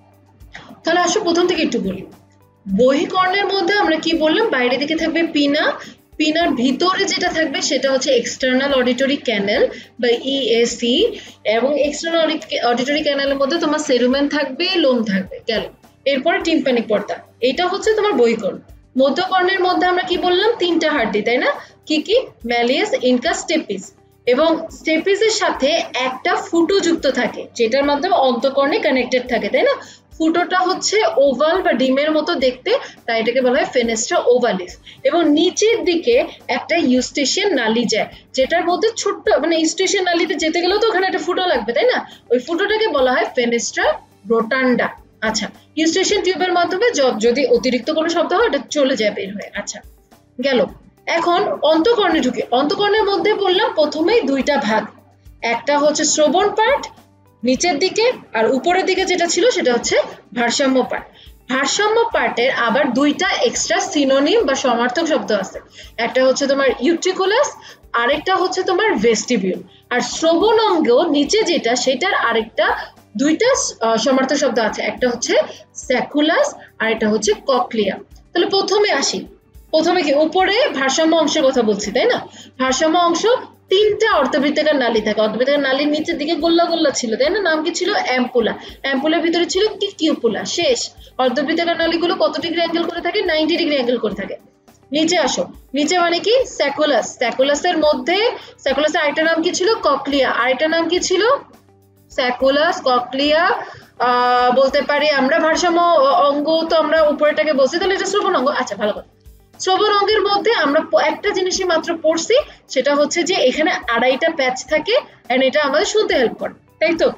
তাহলে আসো প্রথম থেকে একটু বলি। বহিকর্ণের মধ্যে আমরা কি বললাম, বাইরে দিকে থাকবে পিনা, পিনার ভিতরে যেটা থাকবে সেটা হচ্ছে এক্সটার্নাল অডিটরি ক্যানেল বা ইএসি, এবং এক্সটার্নাল অডিটরি ক্যানেলের মধ্যে তোমার সেরুমেন থাকবে, লোম থাকবে, গেল। এরপরে টিম্প্যানিক পর্দা, এটা হচ্ছে তোমার বহিকর্ণ। মধ্যকর্ণের মধ্যে আমরা কি বললাম, তিনটা হাড্ডি, তাই না? কি কি, ম্যালিয়াস, ইনকা, স্টেপিস। এবং স্টেপিসের সাথে একটা ফুটো যুক্ত থাকে, যেটার মাধ্যমে অন্তঃকর্ণে কানেক্টেড থাকে, তাই না? ফুটোটা হচ্ছে ওভাল বা ডিমের মতো দেখতে, তাই এটাকে বলা হয় ফেনেস্ট্রা ওভালিস। এবং নিচের দিকে একটা ইউস্টেশিয়ান নালী যায়, যেটার মধ্যে ছোট্ট, মানে ইউস্টেশিয়ান নালীতে যেতে গেলেও তো ওখানে একটা ফুটো লাগবে, তাই না? ওই ফুটোটাকে বলা হয় ফেনেস্ট্রা রোটান্ডা। আচ্ছা, ইউস্টেশিয়ান টিউবের মাধ্যমে যদি অতিরিক্ত কোনো শব্দ হয় এটা চলে যায় বের হয়ে। আচ্ছা, গেল। এখন অন্তঃকর্ণে ঢুকে, অন্তঃকর্ণের মধ্যে বললাম প্রথমেই দুইটা ভাগ, একটা হচ্ছে শ্রবণ পার্ট নিচের দিকে, আর উপরের দিকে যেটা ছিল সেটা হচ্ছে ভারসাম্য পার্ট। ভারসাম্য পার্টের আবার দুইটা এক্সট্রা সিনোনিম বা সমার্থক শব্দ আছে, একটা হচ্ছে তোমার ইউট্রিকুলাস, আরেকটা হচ্ছে তোমার ভেস্টিবিউল। আর শ্রবণ অঙ্গ নিচে যেটা, সেটার আরেকটা দুইটা সমার্থক শব্দ আছে, একটা হচ্ছে স্যাকুলাস আর এটা হচ্ছে ককলিয়া। তাহলে প্রথমে আসি, প্রথমে কি উপরে ভারসাম্য অংশের কথা বলছি, তাই না? ভারসাম্য অংশ তিনটা অর্ধবৃত্তাকার নালী থাকে, অর্ধবৃত্তাকার নালীর নিচের দিকে গোল্লা গোল্লা ছিল, তাই না? নাম কি ছিল, অ্যাম্পুলা। অ্যাম্পুলার ভিতরে ছিল কি, কিউপুলা। শেষ। অর্ধবৃত্তাকার নালীগুলো কত ডিগ্রি অ্যাঙ্গেল করে থাকে, 90 ডিগ্রি অ্যাঙ্গেল করে থাকে। নিচে আসো, নিচে মানে কি, স্যাকুলাস। স্যাকুলাসের মধ্যে, স্যাকুলাসের আরেকটা নাম কি ছিল, ককলিয়া। আরেকটা নাম কি ছিল, স্যাকুলাস, ককলিয়া, বলতে পারি আমরা। ভারসাম্য অঙ্গ তো আমরা উপরেটাকে বলছি, তাহলে এটা শ্রবণ অঙ্গ। আচ্ছা, ভালো কথা। শ্রবণ অঙ্গের মধ্যে আমরা একটা জিনিসই মাত্র পড়ছি, সেটা হচ্ছে যে এখানে আড়াইটা প্যাচ থাকে, এন্ড এটা আমাদের শুনতে হেল্প করে, তাই তো?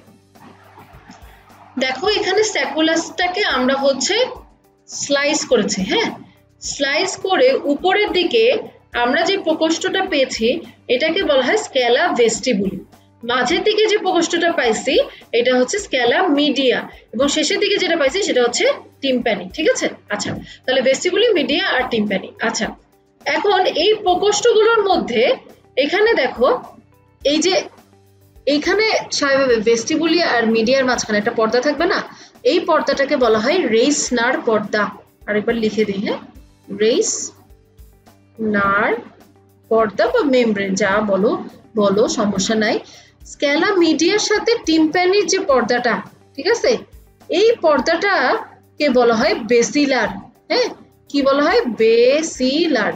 দেখো এখানে স্যাকুলাসটাকে আমরা হচ্ছে স্লাইস করেছি, হ্যাঁ, স্লাইস করে উপরের দিকে আমরা যে প্রকোষ্ঠটা পেয়েছি এটাকে বলা হয় স্ক্যালা ভেস্টিবুলি। মাঝের দিকে যে প্রকোষ্ঠটা পাইছি এটা হচ্ছে স্ক্যালা মিডিয়া, এবং শেষের দিকে যেটা পাইছি সেটা হচ্ছে টিম্প্যানি। ঠিক আছে? আচ্ছা, তাহলে ভেস্টিবুলি, মিডিয়া আর টিম্প্যানি। আচ্ছা, এখন এই প্রকোষ্ঠগুলোর মধ্যে এখানে দেখো, এই যে এইখানে স্বাভাবিকভাবে ভেস্টিবুলি আর মিডিয়ার মাঝখানে একটা পর্দা থাকবে না, এই পর্দাটাকে বলা হয় রেইসনার পর্দা। আরেকবার লিখে দিই, হ্যাঁ, রেইসনার পর্দা বা মেমব্রেন, যা বলো বলো, সমস্যা নাই। স্ক্যালা মিডিয়ার সাথে টিম্প্যানির যে পর্দাটা, ঠিক আছে, এই পর্দাটাকে বলা হয় বেসিলার। হ্যাঁ, কি বলা হয়, বেসিলার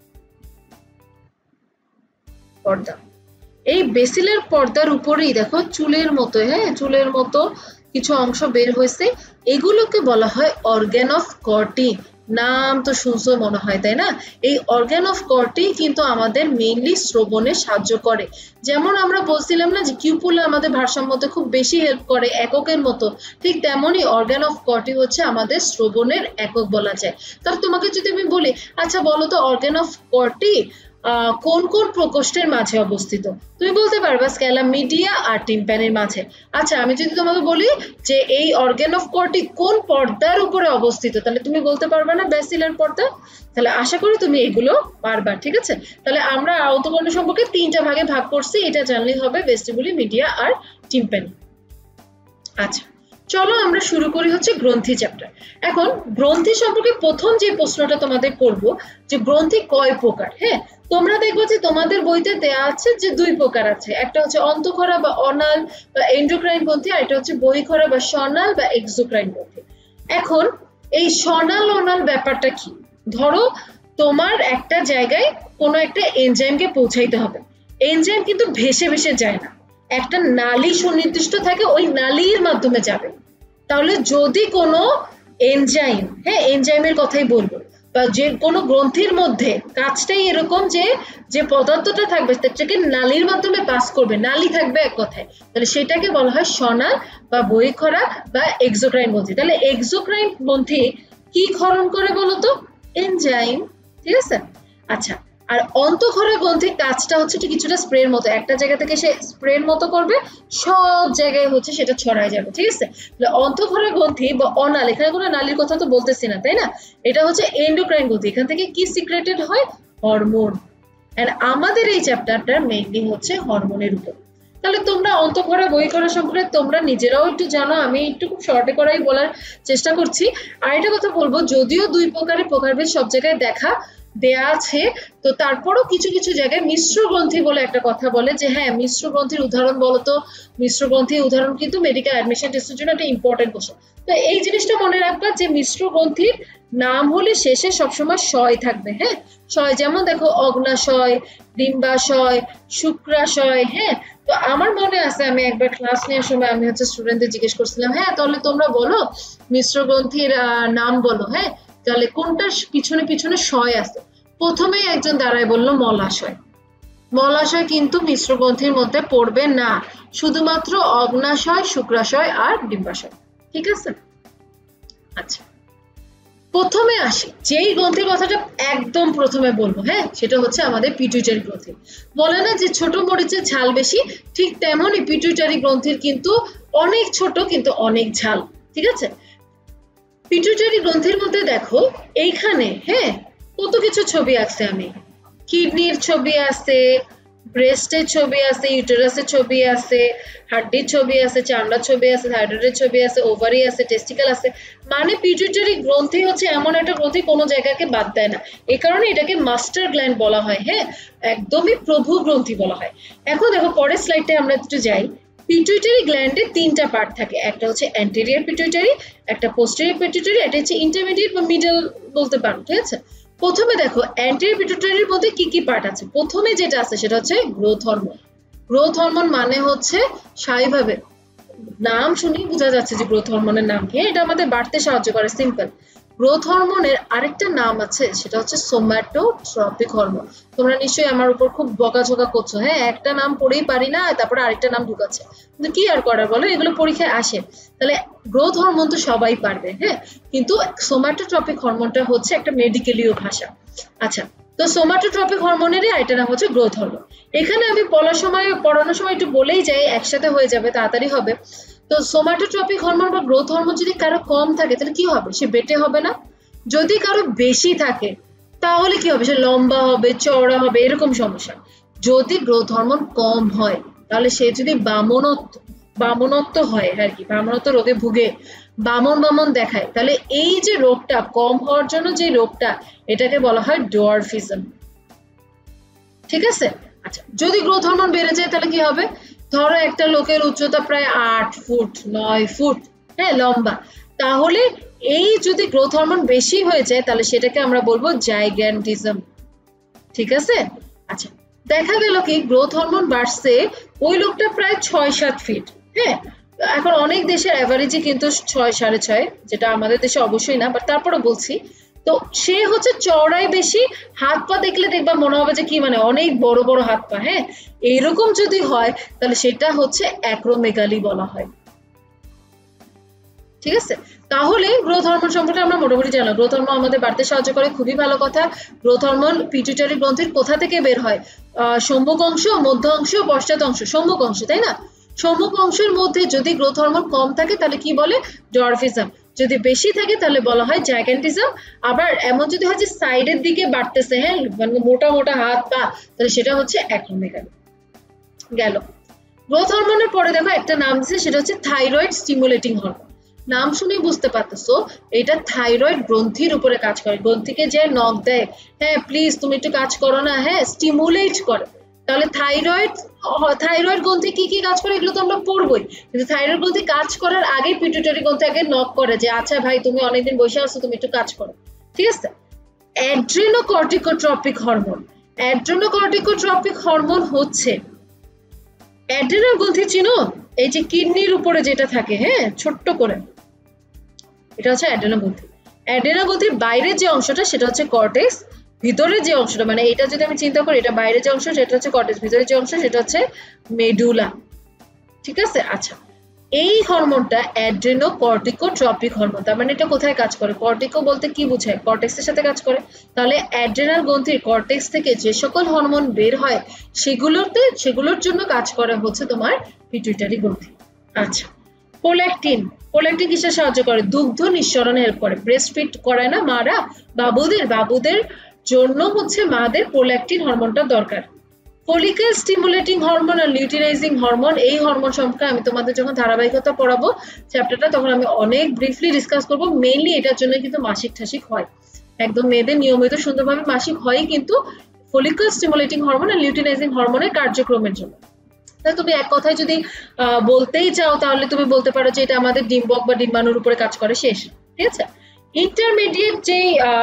পর্দা। এই বেসিলার পর্দার উপরেই দেখো চুলের মতো, হ্যাঁ, চুলের মতো কিছু অংশ বের হয়েছে, এগুলোকে বলা হয় অর্গান অফ কর্টি। নাম তো শুনছো মনে হয়, তাই না? এই অর্গান অফ কর্টি কিন্তু আমাদের মেইনলি শ্রবণে সাহায্য করে। যেমন আমরা বলছিলাম না যে কিউপুলা আমাদের ভারসাম্যতে খুব বেশি হেল্প করে এককের মতো, ঠিক তেমনই অর্গান অফ কর্টি হচ্ছে আমাদের শ্রবণের একক বলা যায়। তাহলে তোমাকে যদি আমি বলি, আচ্ছা বলো তো অর্গান অফ কর্টি কোন কোন প্রকোষ্ঠের মাঝে অবস্থিত, তুমি বলতে পারবা স্ক্যালা মিডিয়া আর টিম্প্যানির মাঝে। আচ্ছা, আমি যদি তোমাকে বলি যে এই অর্গান অফ কর্টি কোন পর্দার উপরে অবস্থিত, তাহলে তুমি বলতে পারবে না বেসিলার পর্দা। তাহলে আশা করি তুমি এগুলো পারবা। ঠিক আছে? তাহলে আমরা অন্তঃকর্ণ সম্পর্কে তিনটা ভাগে ভাগ করছি, এটা জানলেই হবে, ভেস্টিবুলি, মিডিয়া আর টিম্প্যানি। আচ্ছা, চলো আমরা শুরু করি হচ্ছে গ্রন্থি চ্যাপ্টার। এখন গ্রন্থি সম্পর্কে প্রথম যে প্রশ্নটা তোমাদের করব, যে গ্রন্থি কয় প্রকার। হ্যাঁ, তোমরা দেখবো যে তোমাদের বইতে দেয়া আছে যে দুই প্রকার আছে, একটা হচ্ছে অন্তঃক্ষরা বা অনাল বা এন্ডোক্রাইন গ্রন্থি, আর এটা হচ্ছে বহিঃক্ষরা বা সনাল বা এক্সোক্রাইন গ্রন্থি। এখন এই সনাল অনাল ব্যাপারটা কি? ধরো তোমার একটা জায়গায় কোনো একটা এনজাইমকে পৌঁছাইতে হবে, এনজাইম কিন্তু ভেসে ভেসে যায় না, একটা নালী সুনির্দিষ্ট থাকে, ওই নালীর মাধ্যমে যাবে। তাহলে যদি কোনো এনজাইম, হ্যাঁ এনজাইমের কথাই বলবো, বা যে কোনো গ্রন্থির মধ্যে কাজটাই এরকম যে যে পদার্থটা থাকবে সেটাকে নালীর মাধ্যমে পাস করবে, নালী থাকবে এক কথায়, তাহলে সেটাকে বলা হয় সনাল বা বহিঃক্ষরা বা এক্সোক্রাইন গ্রন্থি। তাহলে এক্সোক্রাইন গ্রন্থি কি ক্ষরণ করে বলতো? এনজাইম। ঠিক আছে? আচ্ছা, আর অন্তঃক্ষরা গ্রন্থির কাজটা হচ্ছে কিছুটা স্প্রের মতো, একটা জায়গা থেকে সে স্প্রের মতো করবে, সব জায়গায় হচ্ছে সেটা ছড়ায় যাবে, ঠিক আছে। অন্তঃক্ষরা গ্রন্থি বা অনাল, এখানে কোনো নালীর কথা তো বলতেছি না, তাই না? এটা হচ্ছে এন্ডোক্রাইন গ্রন্থি, এখান থেকে কি সিক্রেটেড হয়? হরমোন। এন্ড আমাদের এই চ্যাপ্টারটা মেইনলি হচ্ছে হরমোনের উপর। তাহলে তোমরা অন্তঃক্ষরা বহিঃক্ষরা সম্পর্কে তোমরা নিজেরাও একটু জানো, আমি একটু খুব শর্টে করাই বলার চেষ্টা করছি। আর একটা কথা বলবো, যদিও দুই প্রকারের প্রকারভেদ সব জায়গায় দেখা দেয়া আছে, তো তারপরও কিছু কিছু জায়গায় মিশ্র গ্রন্থি বলে একটা কথা বলে যে হ্যাঁ মিশ্র গ্রন্থির উদাহরণ বলো তো। মিশ্র গ্রন্থির উদাহরণ কিন্তু মেডিকেল অ্যাডমিশন টেস্টের জন্য একটা ইম্পর্টেন্ট কোশ্চেন। তো এই জিনিসটা মনে রাখবা যে মিশ্র গ্রন্থির নাম হলে শেষে সবসময় শয় থাকবে, হ্যাঁ শয়, যেমন দেখো অগ্নাশয়, ডিম্বাশয়, শুক্রাশয়, হ্যাঁ। তো আমার মনে আছে আমি একবার ক্লাস নেওয়ার সময় আমি হচ্ছে স্টুডেন্টদের জিজ্ঞেস করছিলাম, হ্যাঁ তাহলে তোমরা বলো মিশ্র গ্রন্থির নাম বলো, হ্যাঁ তাহলে কোনটার পিছনে পিছনে শয় আছে? প্রথমেই একজন দাঁড়ায় বলল মলাশয়। মলাশয় কিন্তু মিশ্র গ্রন্থির মধ্যে পড়বে না, শুধুমাত্র অগ্নাশয়, শুক্রাশয় আর ডিম্বাশয়, ঠিক আছে। আচ্ছা, প্রথমে আসি যেই গ্রন্থির কথাটা একদম প্রথমে বলবো, হ্যাঁ সেটা হচ্ছে আমাদের পিটুইটারি গ্রন্থি। বলে না যে ছোট মরিচের ঝাল বেশি, ঠিক তেমনই পিটুইটারি গ্রন্থির কিন্তু অনেক ছোট কিন্তু অনেক ঝাল, ঠিক আছে। পিটুইটারি গ্রন্থির মধ্যে দেখো এইখানে হ্যাঁ কত কিছু ছবি আছে, আমি কিডনির ছবি আছে, ব্রেস্টের ছবি আছে, ইউটেরাসের ছবি আছে, হাড্ডির ছবি আছে, চামড়ার ছবি আছে, থাইরয়েডের ছবি আছে, ওভারি আছে, টেস্টিকেল আছে। মানে পিটুইটারি গ্রন্থি হচ্ছে এমন একটা গ্রন্থি কোনো জায়গাকে বাদ দেয় না, এই কারণে এটাকে মাস্টার গ্ল্যান্ড বলা হয়, হ্যাঁ একদমই প্রভু গ্রন্থি বলা হয়। এখন দেখো পরের স্লাইডে আমরা একটু যাই। পিটুইটারি গ্ল্যান্ডে তিনটা পার্ট থাকে, একটা হচ্ছে অ্যান্টেরিয়র পিটুইটারি, একটা পোস্টেরিয়র পিটুইটারি, এটা হচ্ছে ইন্টারমিডিয়েট বা মিডল বলতে পারো, ঠিক আছে। প্রথমে দেখো অ্যান্টেরিয়র পিটুইটারির মধ্যে কি কি পার্ট আছে। প্রথমে যেটা আছে সেটা হচ্ছে গ্রোথ হরমোন। গ্রোথ হরমোন মানে হচ্ছে স্বাভাবিকভাবে নাম শুনেই বোঝা যাচ্ছে যে গ্রোথ হরমোনের নাম কি, এটা আমাদের বাড়তে সাহায্য করে, সিম্পল। গ্রোথ হরমোনের আরেকটা নাম আছে সেটা হচ্ছে সোম্যাটোট্রপিক হরমোন। তোমরা নিশ্চয়ই আমার উপর খুব বকাঝকা করছো, হ্যাঁ একটা নাম পড়েই পারি না তারপরে আরেকটা নাম ঢুকাচ্ছে, কিন্তু কি আর করার বলো, এগুলো পরীক্ষায় আসে। তাহলে গ্রোথ হরমোন তো সবাই পারবে, হ্যাঁ কিন্তু সোম্যাটোট্রপিক হরমোনটা হচ্ছে একটা মেডিকেলীয় ভাষা। আচ্ছা, তো সোম্যাটোট্রপিক হরমোনেরই আরেকটা নাম হচ্ছে গ্রোথ হরমোন। এখানে আমি পড়ানোর সময় একটু বলেই যাই, একসাথে হয়ে যাবে, তাড়াতাড়ি হবে। তো সোম্যাটোট্রপিক হরমোন বা গ্রোথ হরমোন যদি কারো কম থাকে তাহলে কি হবে? সে বেটে হবে না। যদি কারো বেশি থাকে তাহলে কি হবে? সে লম্বা হবে, চওড়া হবে, এরকম সমস্যা। যদি গ্রোথ হরমোন কম হয় তাহলে সে যদি বামনত্ব হয় আর কি, বামনত্ব রোগে ভুগে, বামন দেখায়, তাহলে এই যে রোগটা কম হওয়ার জন্য যে রোগটা, এটাকে বলা হয় ডোয়ার্ফিজম, ঠিক আছে। আচ্ছা, যদি গ্রোথ হরমোন বেড়ে যায় তাহলে কি হবে? ধরো একটা লোকের উচ্চতা প্রায় 8 ফুট 9 ফুট, হ্যাঁ লম্বা, তাহলে এই যদি গ্রোথ হরমোন বেশি হয়ে যায় তাহলে সেটাকে আমরা বলবো জাইগ্যান্টিজম, ঠিক আছে। আচ্ছা, দেখা গেল কি গ্রোথ হরমোন বাড়ছে, ওই লোকটা প্রায় 6-7 ফিট, হ্যাঁ এখন অনেক দেশের অ্যাভারেজে কিন্তু 6-6.5, যেটা আমাদের দেশে অবশ্যই না, বাট তারপরে বলছি। তো সে হচ্ছে চওড়াই বেশি, হাত পা দেখলে দেখবা মনে হবে যে কি মানে অনেক বড় বড় হাত পা, হ্যাঁ এইরকম যদি হয় তাহলে সেটা হচ্ছে অ্যাক্রোমেগালি বলা হয়, ঠিক আছে। তাহলে গ্রোথ হরমোন সম্পর্কে আমরা মোটামুটি জানলাম। গ্রোথ হরমোন আমাদের বাড়তে সাহায্য করে, খুবই ভালো কথা। গ্রোথ হরমোন পিটুইটারি গ্রন্থির কোথা থেকে বের হয়? সম্মুখ অংশ, মধ্য অংশ, পশ্চাৎ অংশ, সম্মুখ অংশ, তাই না? সম্মুখ অংশের মধ্যে যদি গ্রোথ হরমোন কম থাকে তাহলে কি বলে? ডোয়ার্ফিজম। যদি বেশি থাকে তাহলে বলা হয় জাইগ্যান্টিজম। আবার এমন যদি হয় যে সাইডের দিকে বাড়তেছে, হ্যাঁ মানে মোটা মোটা হাত পা, তাহলে সেটা হচ্ছে অ্যাক্রোমেগালি। গেল। গ্রোথ হরমোনের পরে দেখো একটা নাম দিচ্ছে, সেটা হচ্ছে থাইরয়েড স্টিমুলেটিং হরমোন। নাম শুনেই বুঝতে পারতেছো এটা থাইরয়েড গ্রন্থির উপরে কাজ করে, গ্রন্থিকে যে নক দেয়, হ্যাঁ প্লিজ তুমি একটু কাজ করো না, হ্যাঁ স্টিমুলেট করে। তাহলে থাইরয়েড গ্রন্থি কি কি কাজ করে এগুলো তো আমরা পড়বই, কিন্তু থাইরয়েড গ্রন্থি কাজ করার আগে পিটুইটারি গ্রন্থি আগে নক করে যে আচ্ছা ভাই তুমি অনেকদিন বসে আছো, তুমি একটু কাজ করো, ঠিক আছে। Adrenocorticotropic hormone. অ্যাড্রেনোকর্টিকোট্রপিক হরমোন হচ্ছে অ্যাড্রেনাল গ্রন্থি, চিনো এই যে কিডনির উপরে যেটা থাকে, হ্যাঁ ছোট্ট করে, এটা হচ্ছে অ্যাড্রেনাল গ্রন্থি। অ্যাড্রেনাল গ্রন্থির বাইরের যে অংশটা সেটা হচ্ছে কর্টেক্স, ভিতরের যে অংশটা মানে এটা যদি আমি চিন্তা করি এটা বাইরের যে অংশ সেটা হচ্ছে কর্টেক্স, ভিতরের যে অংশ সেটা হচ্ছে মেডুলা, ঠিক আছে। আচ্ছা, এই হরমোনটা অ্যাড্রেনোকর্টিকোট্রপিক হরমোন। তার মানে এটা কোথায় কাজ করে? কর্টিকো বলতে কি বোঝায়? কর্টেক্সের সাথে কাজ করে। তাহলে অ্যাড্রেনাল গ্রন্থির কর্টেক্স থেকে যে সকল হরমোন বের হয় সেগুলোর জন্য কাজ করে হচ্ছে তোমার পিটুইটারি গ্রন্থি। আচ্ছা, প্রোল্যাকটিন কিসে সাহায্য করে? দুগ্ধ নিঃসরণে হেল্প করে। ব্রেস্ট ফিড করায় না মারা বাবুদের জন্য হচ্ছে মাদের প্রোল্যাকটিন হরমোনটা দরকার। ফলিকল স্টিমুলেটিং হরমোন আর লিউটিনাইজিং হরমোন, এই হরমোন সম্পর্কে আমি তোমাদের যখন ধারাবাহিকতা পড়াবো চ্যাপ্টারটা, তখন আমি অনেক ব্রিফলি ডিসকাস করব। মেইনলি এটার জন্য কিন্তু মাসিক ঠাসিক হয়, একদম মেয়েদের নিয়মিত সুন্দরভাবে মাসিক হয় কিন্তু ফলিকল স্টিমুলেটিং হরমোন আর লিউটিনাইজিং হরমোনের কার্যক্রমের জন্য। তাহলে তুমি এক কথায় যদি বলতেই চাও তাহলে তুমি বলতে পারো যে এটা আমাদের ডিম্বক বা ডিম্বাণুর উপরে কাজ করে, শেষ। ঠিক আছে, ইন্টারমিডিয়েট যে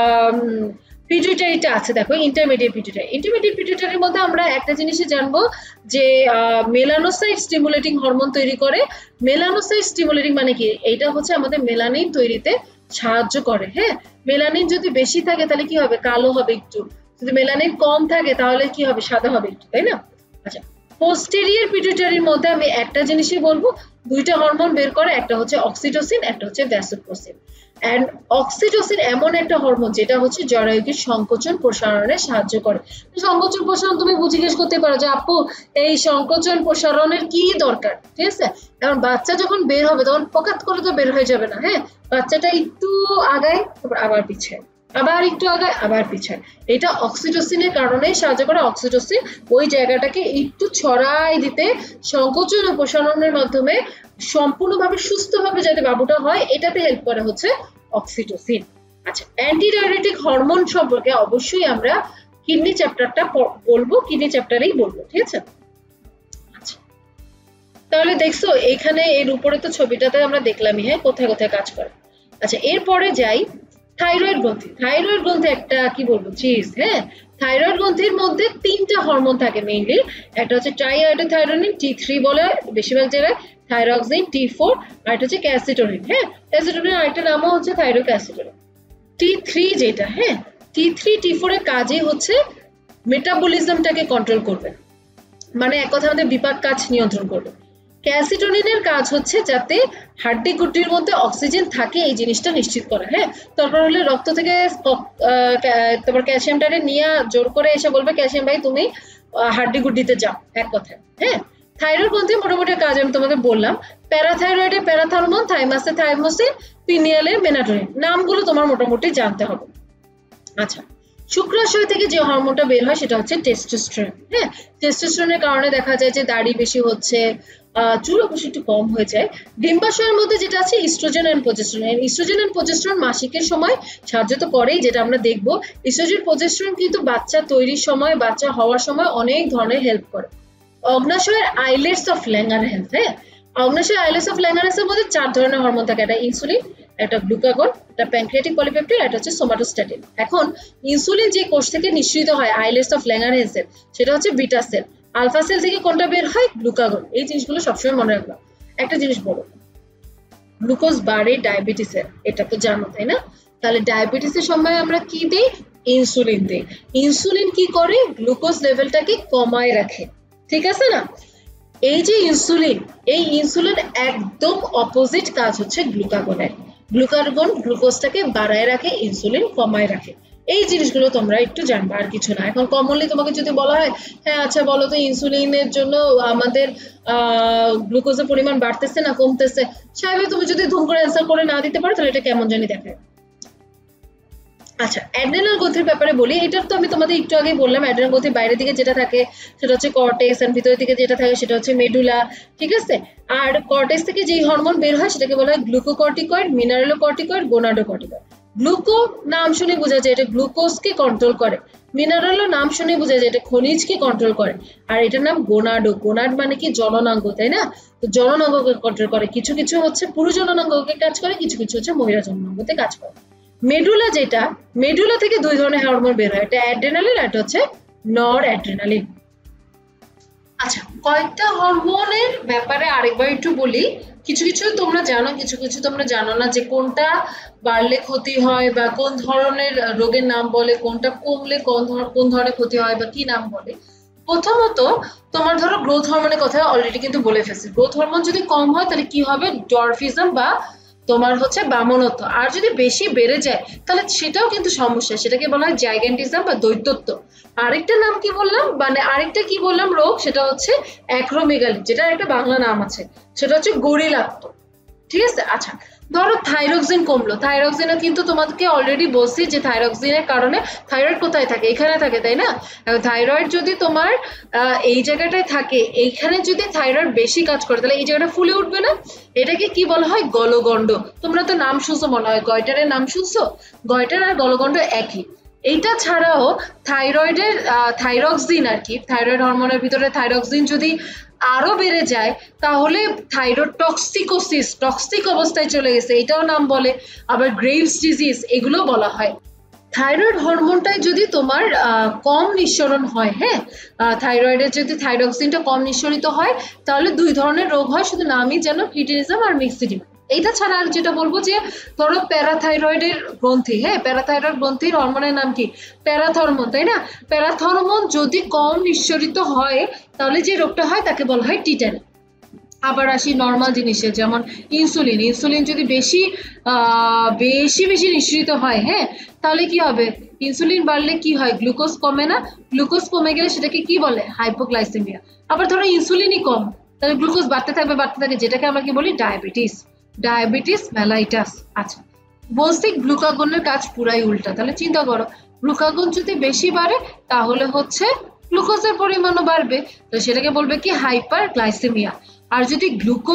পিটুইটারিটা আছে, দেখো ইন্টারমিডিয়েট পিটুইটারির মধ্যে আমরা একটা জিনিসই জানবো যে মেলানোসাইট স্টিমুলেটিং হরমোন তৈরি করে। মেলানোসাইট স্টিমুলেটিং মানে কি? এইটা হচ্ছে আমাদের মেলানিন তৈরিতে সাহায্য করে। হ্যাঁ, মেলানিন যদি বেশি থাকে তাহলে কি হবে? কালো হবে একটু। যদি মেলানিন কম থাকে তাহলে কি হবে? সাদা হবে একটু, তাই না? আচ্ছা, পোস্টেরিয়র পিটুইটারির মধ্যে আমি একটা জিনিসই বলবো, দুইটা হরমোন বের করে, একটা হচ্ছে অক্সিটোসিন, একটা হচ্ছে ভ্যাসোপ্রেসিন। এন্ড অক্সিটোসিন এমন একটা হরমোন যেটা হচ্ছে জরায়ুকে সংকোচন প্রসারণে সাহায্য করে। সংকোচন প্রসারণ তুমি জিজ্ঞেস করতে পারো যে আপু এই সংকোচন প্রসারণের কি দরকার? ঠিক আছে, কারণ বাচ্চা যখন বের হবে তখন পকাত করে তো বের হয়ে যাবে না। হ্যাঁ, বাচ্চাটা একটু আগায় আবার পিছায়, আবার একটু আগায় আবার পিছায়, এটা অক্সিটোসিনের কারণে সাহায্য করে। অক্সিটোসিন ওই জায়গাটাকে একটু ছড়াই দিতে, সংকোচন ও প্রসারণের মাধ্যমে সম্পূর্ণভাবে সুস্থভাবে যাতে বাবুটা হয় এটাতে হেল্প করে হচ্ছে অক্সিটোসিন। আচ্ছা, অ্যান্টিডায়াবেটিক হরমোন সম্পর্কে অবশ্যই আমরা কিডনি চ্যাপ্টারটা বলবো, কিডনি চ্যাপ্টারেই বলবো। ঠিক আছে, আচ্ছা তাহলে দেখছো এখানে এর উপরে তো ছবিটাতে আমরা দেখলামই, হ্যাঁ, কোথায় কোথায় কাজ করে। আচ্ছা, এরপরে যাই থাইরয়েড গ্রন্থি। থাইরয়েড গ্রন্থি একটা কি বলবো চিজ। হ্যাঁ, থাইরয়েড গ্রন্থির মধ্যে তিনটা হরমোন থাকে মেইনলি। একটা হচ্ছে ট্রাইআয়োডোথাইরোনিন, T3 বলে বেশিরভাগ জায়গায়, থাইরক্সিন, T4, আর এটা হচ্ছে ক্যাসিটোনিন। হ্যাঁ, ক্যাসিটোনিন আরেকটা নামও হচ্ছে থাইরোইক অ্যাসিটোনিন। T3 যেটা, হ্যাঁ, T3 T4 এর কাজই হচ্ছে মেটাবলিজমটাকে কন্ট্রোল করবে, মানে এক কথা আমাদের বিপাক কাজ নিয়ন্ত্রণ করবে। ক্যাসিটোনিনের কাজ হচ্ছে যাতে হাড্ডি গুড্ডির মধ্যে অক্সিজেন থাকে এই জিনিসটা নিশ্চিত করা। হ্যাঁ, তারপর হলে রক্ত থেকে তারপর ক্যালসিয়ামটারে নিয়ে জোর করে এসে বলবে ক্যালসিয়াম ভাই তুমি হাড্ডি গুড্ডিতে যাও, এক কথায়। হ্যাঁ, থাইরয়েড গ্রন্থির মোটামুটি কাজ আমি তোমাদের বললাম। প্যারাথাইরয়েডে প্যারাথর্মোন, থাইমাসে থাইমোসিন, পিনিয়ালে মেলাটোনিন, নামগুলো তোমার মোটামুটি জানতে হবে। আচ্ছা, শুক্রাশয় থেকে যে হরমোনটা বের হয় সেটা হচ্ছে টেস্টোস্টেরন। হ্যাঁ, টেস্টোস্টেরনের কারণে দেখা যায় যে দাড়ি বেশি হচ্ছে, চুল অবশ্যই একটু কম হয়ে যায়। ডিম্বাশয়ের মধ্যে যেটা আছে oestrogen and progesterone. Oestrogen and progesterone মাসিকের সময় সাহায্য তো করেই, যেটা আমরা দেখবো। ইস্ট্রোজেন প্রজেস্টেরন কিন্তু বাচ্চা তৈরির সময়, বাচ্চা হওয়ার সময় অনেক ধরনের হেল্প করে। অগ্নাশয়ের আইলেটস অফ ল্যাঙ্গারহ্যান্স। হ্যাঁ, অগ্নাশয়ের আইলেটস অফ ল্যাঙ্গারহ্যান্সের মধ্যে 4 ধরনের হরমোন থাকে, একটা ইনসুলিন, একটা গ্লুকাগন, একটা প্যানক্রিয়াটিক পলিপেপটাইড, একটা হচ্ছে সোমাটোস্ট্যাটিন। এখন ইনসুলিন যে কোষ থেকে নিঃসৃত হয় আইলেটস অফ ল্যাঙ্গারহ্যান্সের, সেটা হচ্ছে বিটা সেল। আলফা সেল থেকে কোনটা বের হয়? গ্লুকাগন। এই জিনিসগুলো সবসময় মনে রাখবা। একটা জিনিস বলো, গ্লুকোজ বাড়ে ডায়াবেটিসের, এটা তো জানো তাই না? তাহলে ডায়াবেটিসের সময় আমরা কি দেই? ইনসুলিন দেই। ইনসুলিন কি করে? গ্লুকোজ লেভেলটাকে কমায় রাখে, ঠিক আছে না? এই যে ইনসুলিন, এই ইনসুলিন একদম অপোজিট কাজ হচ্ছে গ্লুকাগনের। গ্লুকাগন গ্লুকোজটাকে বাড়ায় রাখে, ইনসুলিন কমায় রাখে। এই জিনিসগুলো তোমরা একটু জানবা, আর কিছু না। এখন কমনলি তোমাকে যদি বলা হয় হ্যাঁ আচ্ছা বলো তো ইনসুলিনের জন্য আমাদের গ্লুকোজের পরিমাণ বাড়তেছে না কমতেছে, স্বাভাবিক তুমি যদি ধুম করে অ্যান্সার করে না দিতে পারো তাহলে এটা কেমন জানি দেখায়। আচ্ছা, অ্যাড্রেনাল গ্রন্থির ব্যাপারে বলি। এটা তো আমি তোমাদের একটু আগে বললাম, অ্যাড্রেনাল গ্রন্থির বাইরের দিকে যেটা থাকে সেটা হচ্ছে কর্টেক্স, আর ভিতরের দিকে যেটা থাকে সেটা হচ্ছে মেডুলা। ঠিক আছে, আর কর্টেক্স থেকে যেই হরমোন বের হয় সেটাকে বলা হয় গ্লুকোকর্টিকয়েড, মিনারেলোকর্টিকয়েড, গোনাডোকর্টিকয়েড। গ্লুকো নাম শুনে বোঝা যায় এটা গ্লুকোজকে কন্ট্রোল করে, মিনারেলো নাম শুনে বোঝা যায় এটা খনিজকে কন্ট্রোল করে, আর এটার নাম গোনাডো। গোনাড মানে কি? জননাঙ্গ, তাই না? তো জননাঙ্গকে কন্ট্রোল করে। কিছু কিছু হচ্ছে পুরুষ জননাঙ্গকে কাজ করে, কিছু কিছু হচ্ছে মহিলা জননাঙ্গতে কাজ করে। মেডুলা যেটা, মেডুলা থেকে 2 ধরনের হরমোন বের হয়, এটা অ্যাড্রেনালিন আর এটা হচ্ছে নর অ্যাড্রেনালিন। আচ্ছা, কয়েকটা হরমোনের ব্যাপারে আরেকবার একটু বলি। কিছু কিছু তোমরা জানো, কিছু কিছু তোমরা জানো না, যে কোনটা বাড়লে ক্ষতি হয় বা কোন ধরনের রোগের নাম বলে, কোনটা কমলে কোন ধরনের ক্ষতি হয় বা কি নাম বলে। প্রথমত তোমার ধরো গ্রোথ হরমোনের কথা অলরেডি কিন্তু বলে ফেলছি, গ্রোথ হরমোন যদি কম হয় তাহলে কি হবে, ডরফিজম বা তোমার হচ্ছে বামনত্ব। আর যদি বেশি বেড়ে যায় তাহলে সেটাও কিন্তু সমস্যা, সেটাকে বলা হয় জাইগ্যান্টিজম বা দৈত্যত্ব। আরেকটা নাম কি বললাম, মানে আরেকটা কি বললাম রোগ, সেটা হচ্ছে অ্যাক্রোমেগালি, যেটা একটা বাংলা নাম আছে, সেটা হচ্ছে গরিলাত্ব। ঠিক আছে। আচ্ছা, ধরো থাইরক্সিন কমলো, থাইরক্সিনে কিন্তু তোমাদেরকে অলরেডি বলছি যে থাইরক্সিনের কারণে থাইরয়েড কোথায় থাকে, এখানে থাকে, তাই না? থাইরয়েড যদি তোমার এই জায়গাটায় থাকে, এইখানে যদি থাইরয়েড বেশি কাজ করে তাহলে এই জায়গাটা ফুলে উঠবে না, এটাকে কি বলা হয়, গলগণ্ড। তোমরা তো নাম শুনছো মনে হয়, গয়টারের নাম শুনছো, গয়টার আর গলগণ্ড একই। এইটা ছাড়াও থাইরয়েডের থাইরক্সিন আর কি, থাইরয়েড হরমোনের ভিতরে থাইরক্সিন যদি আরো বেড়ে যায় তাহলে থাইরয়েড টক্সিকোসিস, টক্সিক অবস্থায় চলে গেছে, এটাও নাম বলে। আবার গ্রেভস ডিজিজ, এগুলো বলা হয়। থাইরয়েড হরমোনটাই যদি তোমার কম নিঃসরণ হয়, হ্যাঁ, থাইরয়েডের যদি থাইরক্সিনটা কম নিঃসরিত হয় তাহলে দুই ধরনের রোগ হয়, শুধু নামই যেন ক্রিটিনিজম আর মিক্সিডিমা। এইটা ছাড়া আর যেটা বলবো যে ধরো প্যারাথাইরয়েডের গ্রন্থি, হ্যাঁ, প্যারাথাইরয়েড গ্রন্থির হরমোনের নাম কি, প্যারাথরমোন, তাই না? প্যারাথরমোন যদি কম নিঃসরিত হয় তাহলে যে রোগটা হয় তাকে বলা হয় টিটানি। আবার আসি নর্মাল জিনিসে, যেমন ইনসুলিন, ইনসুলিন যদি বেশি বেশি নিঃসরিত হয়, হ্যাঁ, তাহলে কি হবে, ইনসুলিন বাড়লে কি হয়, গ্লুকোজ কমে না, গ্লুকোজ কমে গেলে সেটাকে কি বলে, হাইপোগ্লাইসেমিয়া। আবার ধরো ইনসুলিনই কম, তাহলে গ্লুকোজ বাড়তে থাকবে, যেটাকে আমরা কি বলি, ডায়াবেটিস, ডায়াবেটিস মেলাইটাস। আচ্ছা, বলছি গ্লুকাগনের কাজ পুরাই উল্টা, তাহলে চিন্তা করো, গ্লুকাগন যদি বেশি বাড়ে তাহলে হচ্ছে গ্লুকোজের পরিমাণও বাড়বে, তো সেটাকে বলবে কি, হাইপার গ্লাইসেমিয়া। আর যদি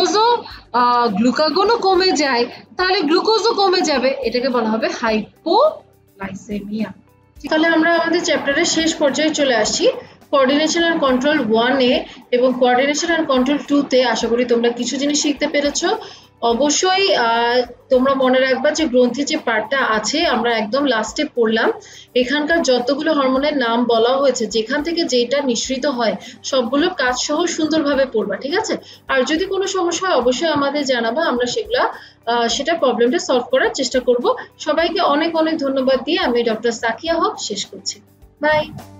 গ্লুকাগনও কমে যায় তাহলে গ্লুকোজও কমে যাবে, এটাকে বলা হবে হাইপোগ্লাইসেমিয়া। তাহলে আমরা আমাদের চ্যাপ্টারের শেষ পর্যায়ে চলে আসি, কোঅর্ডিনেশন এন্ড কন্ট্রোল 1 এ এবং কোঅর্ডিনেশন এন্ড কন্ট্রোল 2 তে। আশা করি তোমরা কিছু জিনিস শিখতে পেরেছো। অবশ্যই তোমরা মনে রাখবা যে গ্রন্থি যে পার্টটা আছে আমরা একদম লাস্টে পড়লাম, এখানকার যতগুলো হরমোনের নাম বলা হয়েছে, যেখান থেকে যেটা নিঃসৃত হয় সবগুলো কাজ সহ সুন্দরভাবে পড়বা, ঠিক আছে? আর যদি কোনো সমস্যা হয় অবশ্যই আমাদের জানাবা, আমরা সেটা প্রবলেমটা সলভ করার চেষ্টা করব। সবাইকে অনেক অনেক ধন্যবাদ দিয়ে আমি ডক্টর সাকিয়া হক শেষ করছি। বাই।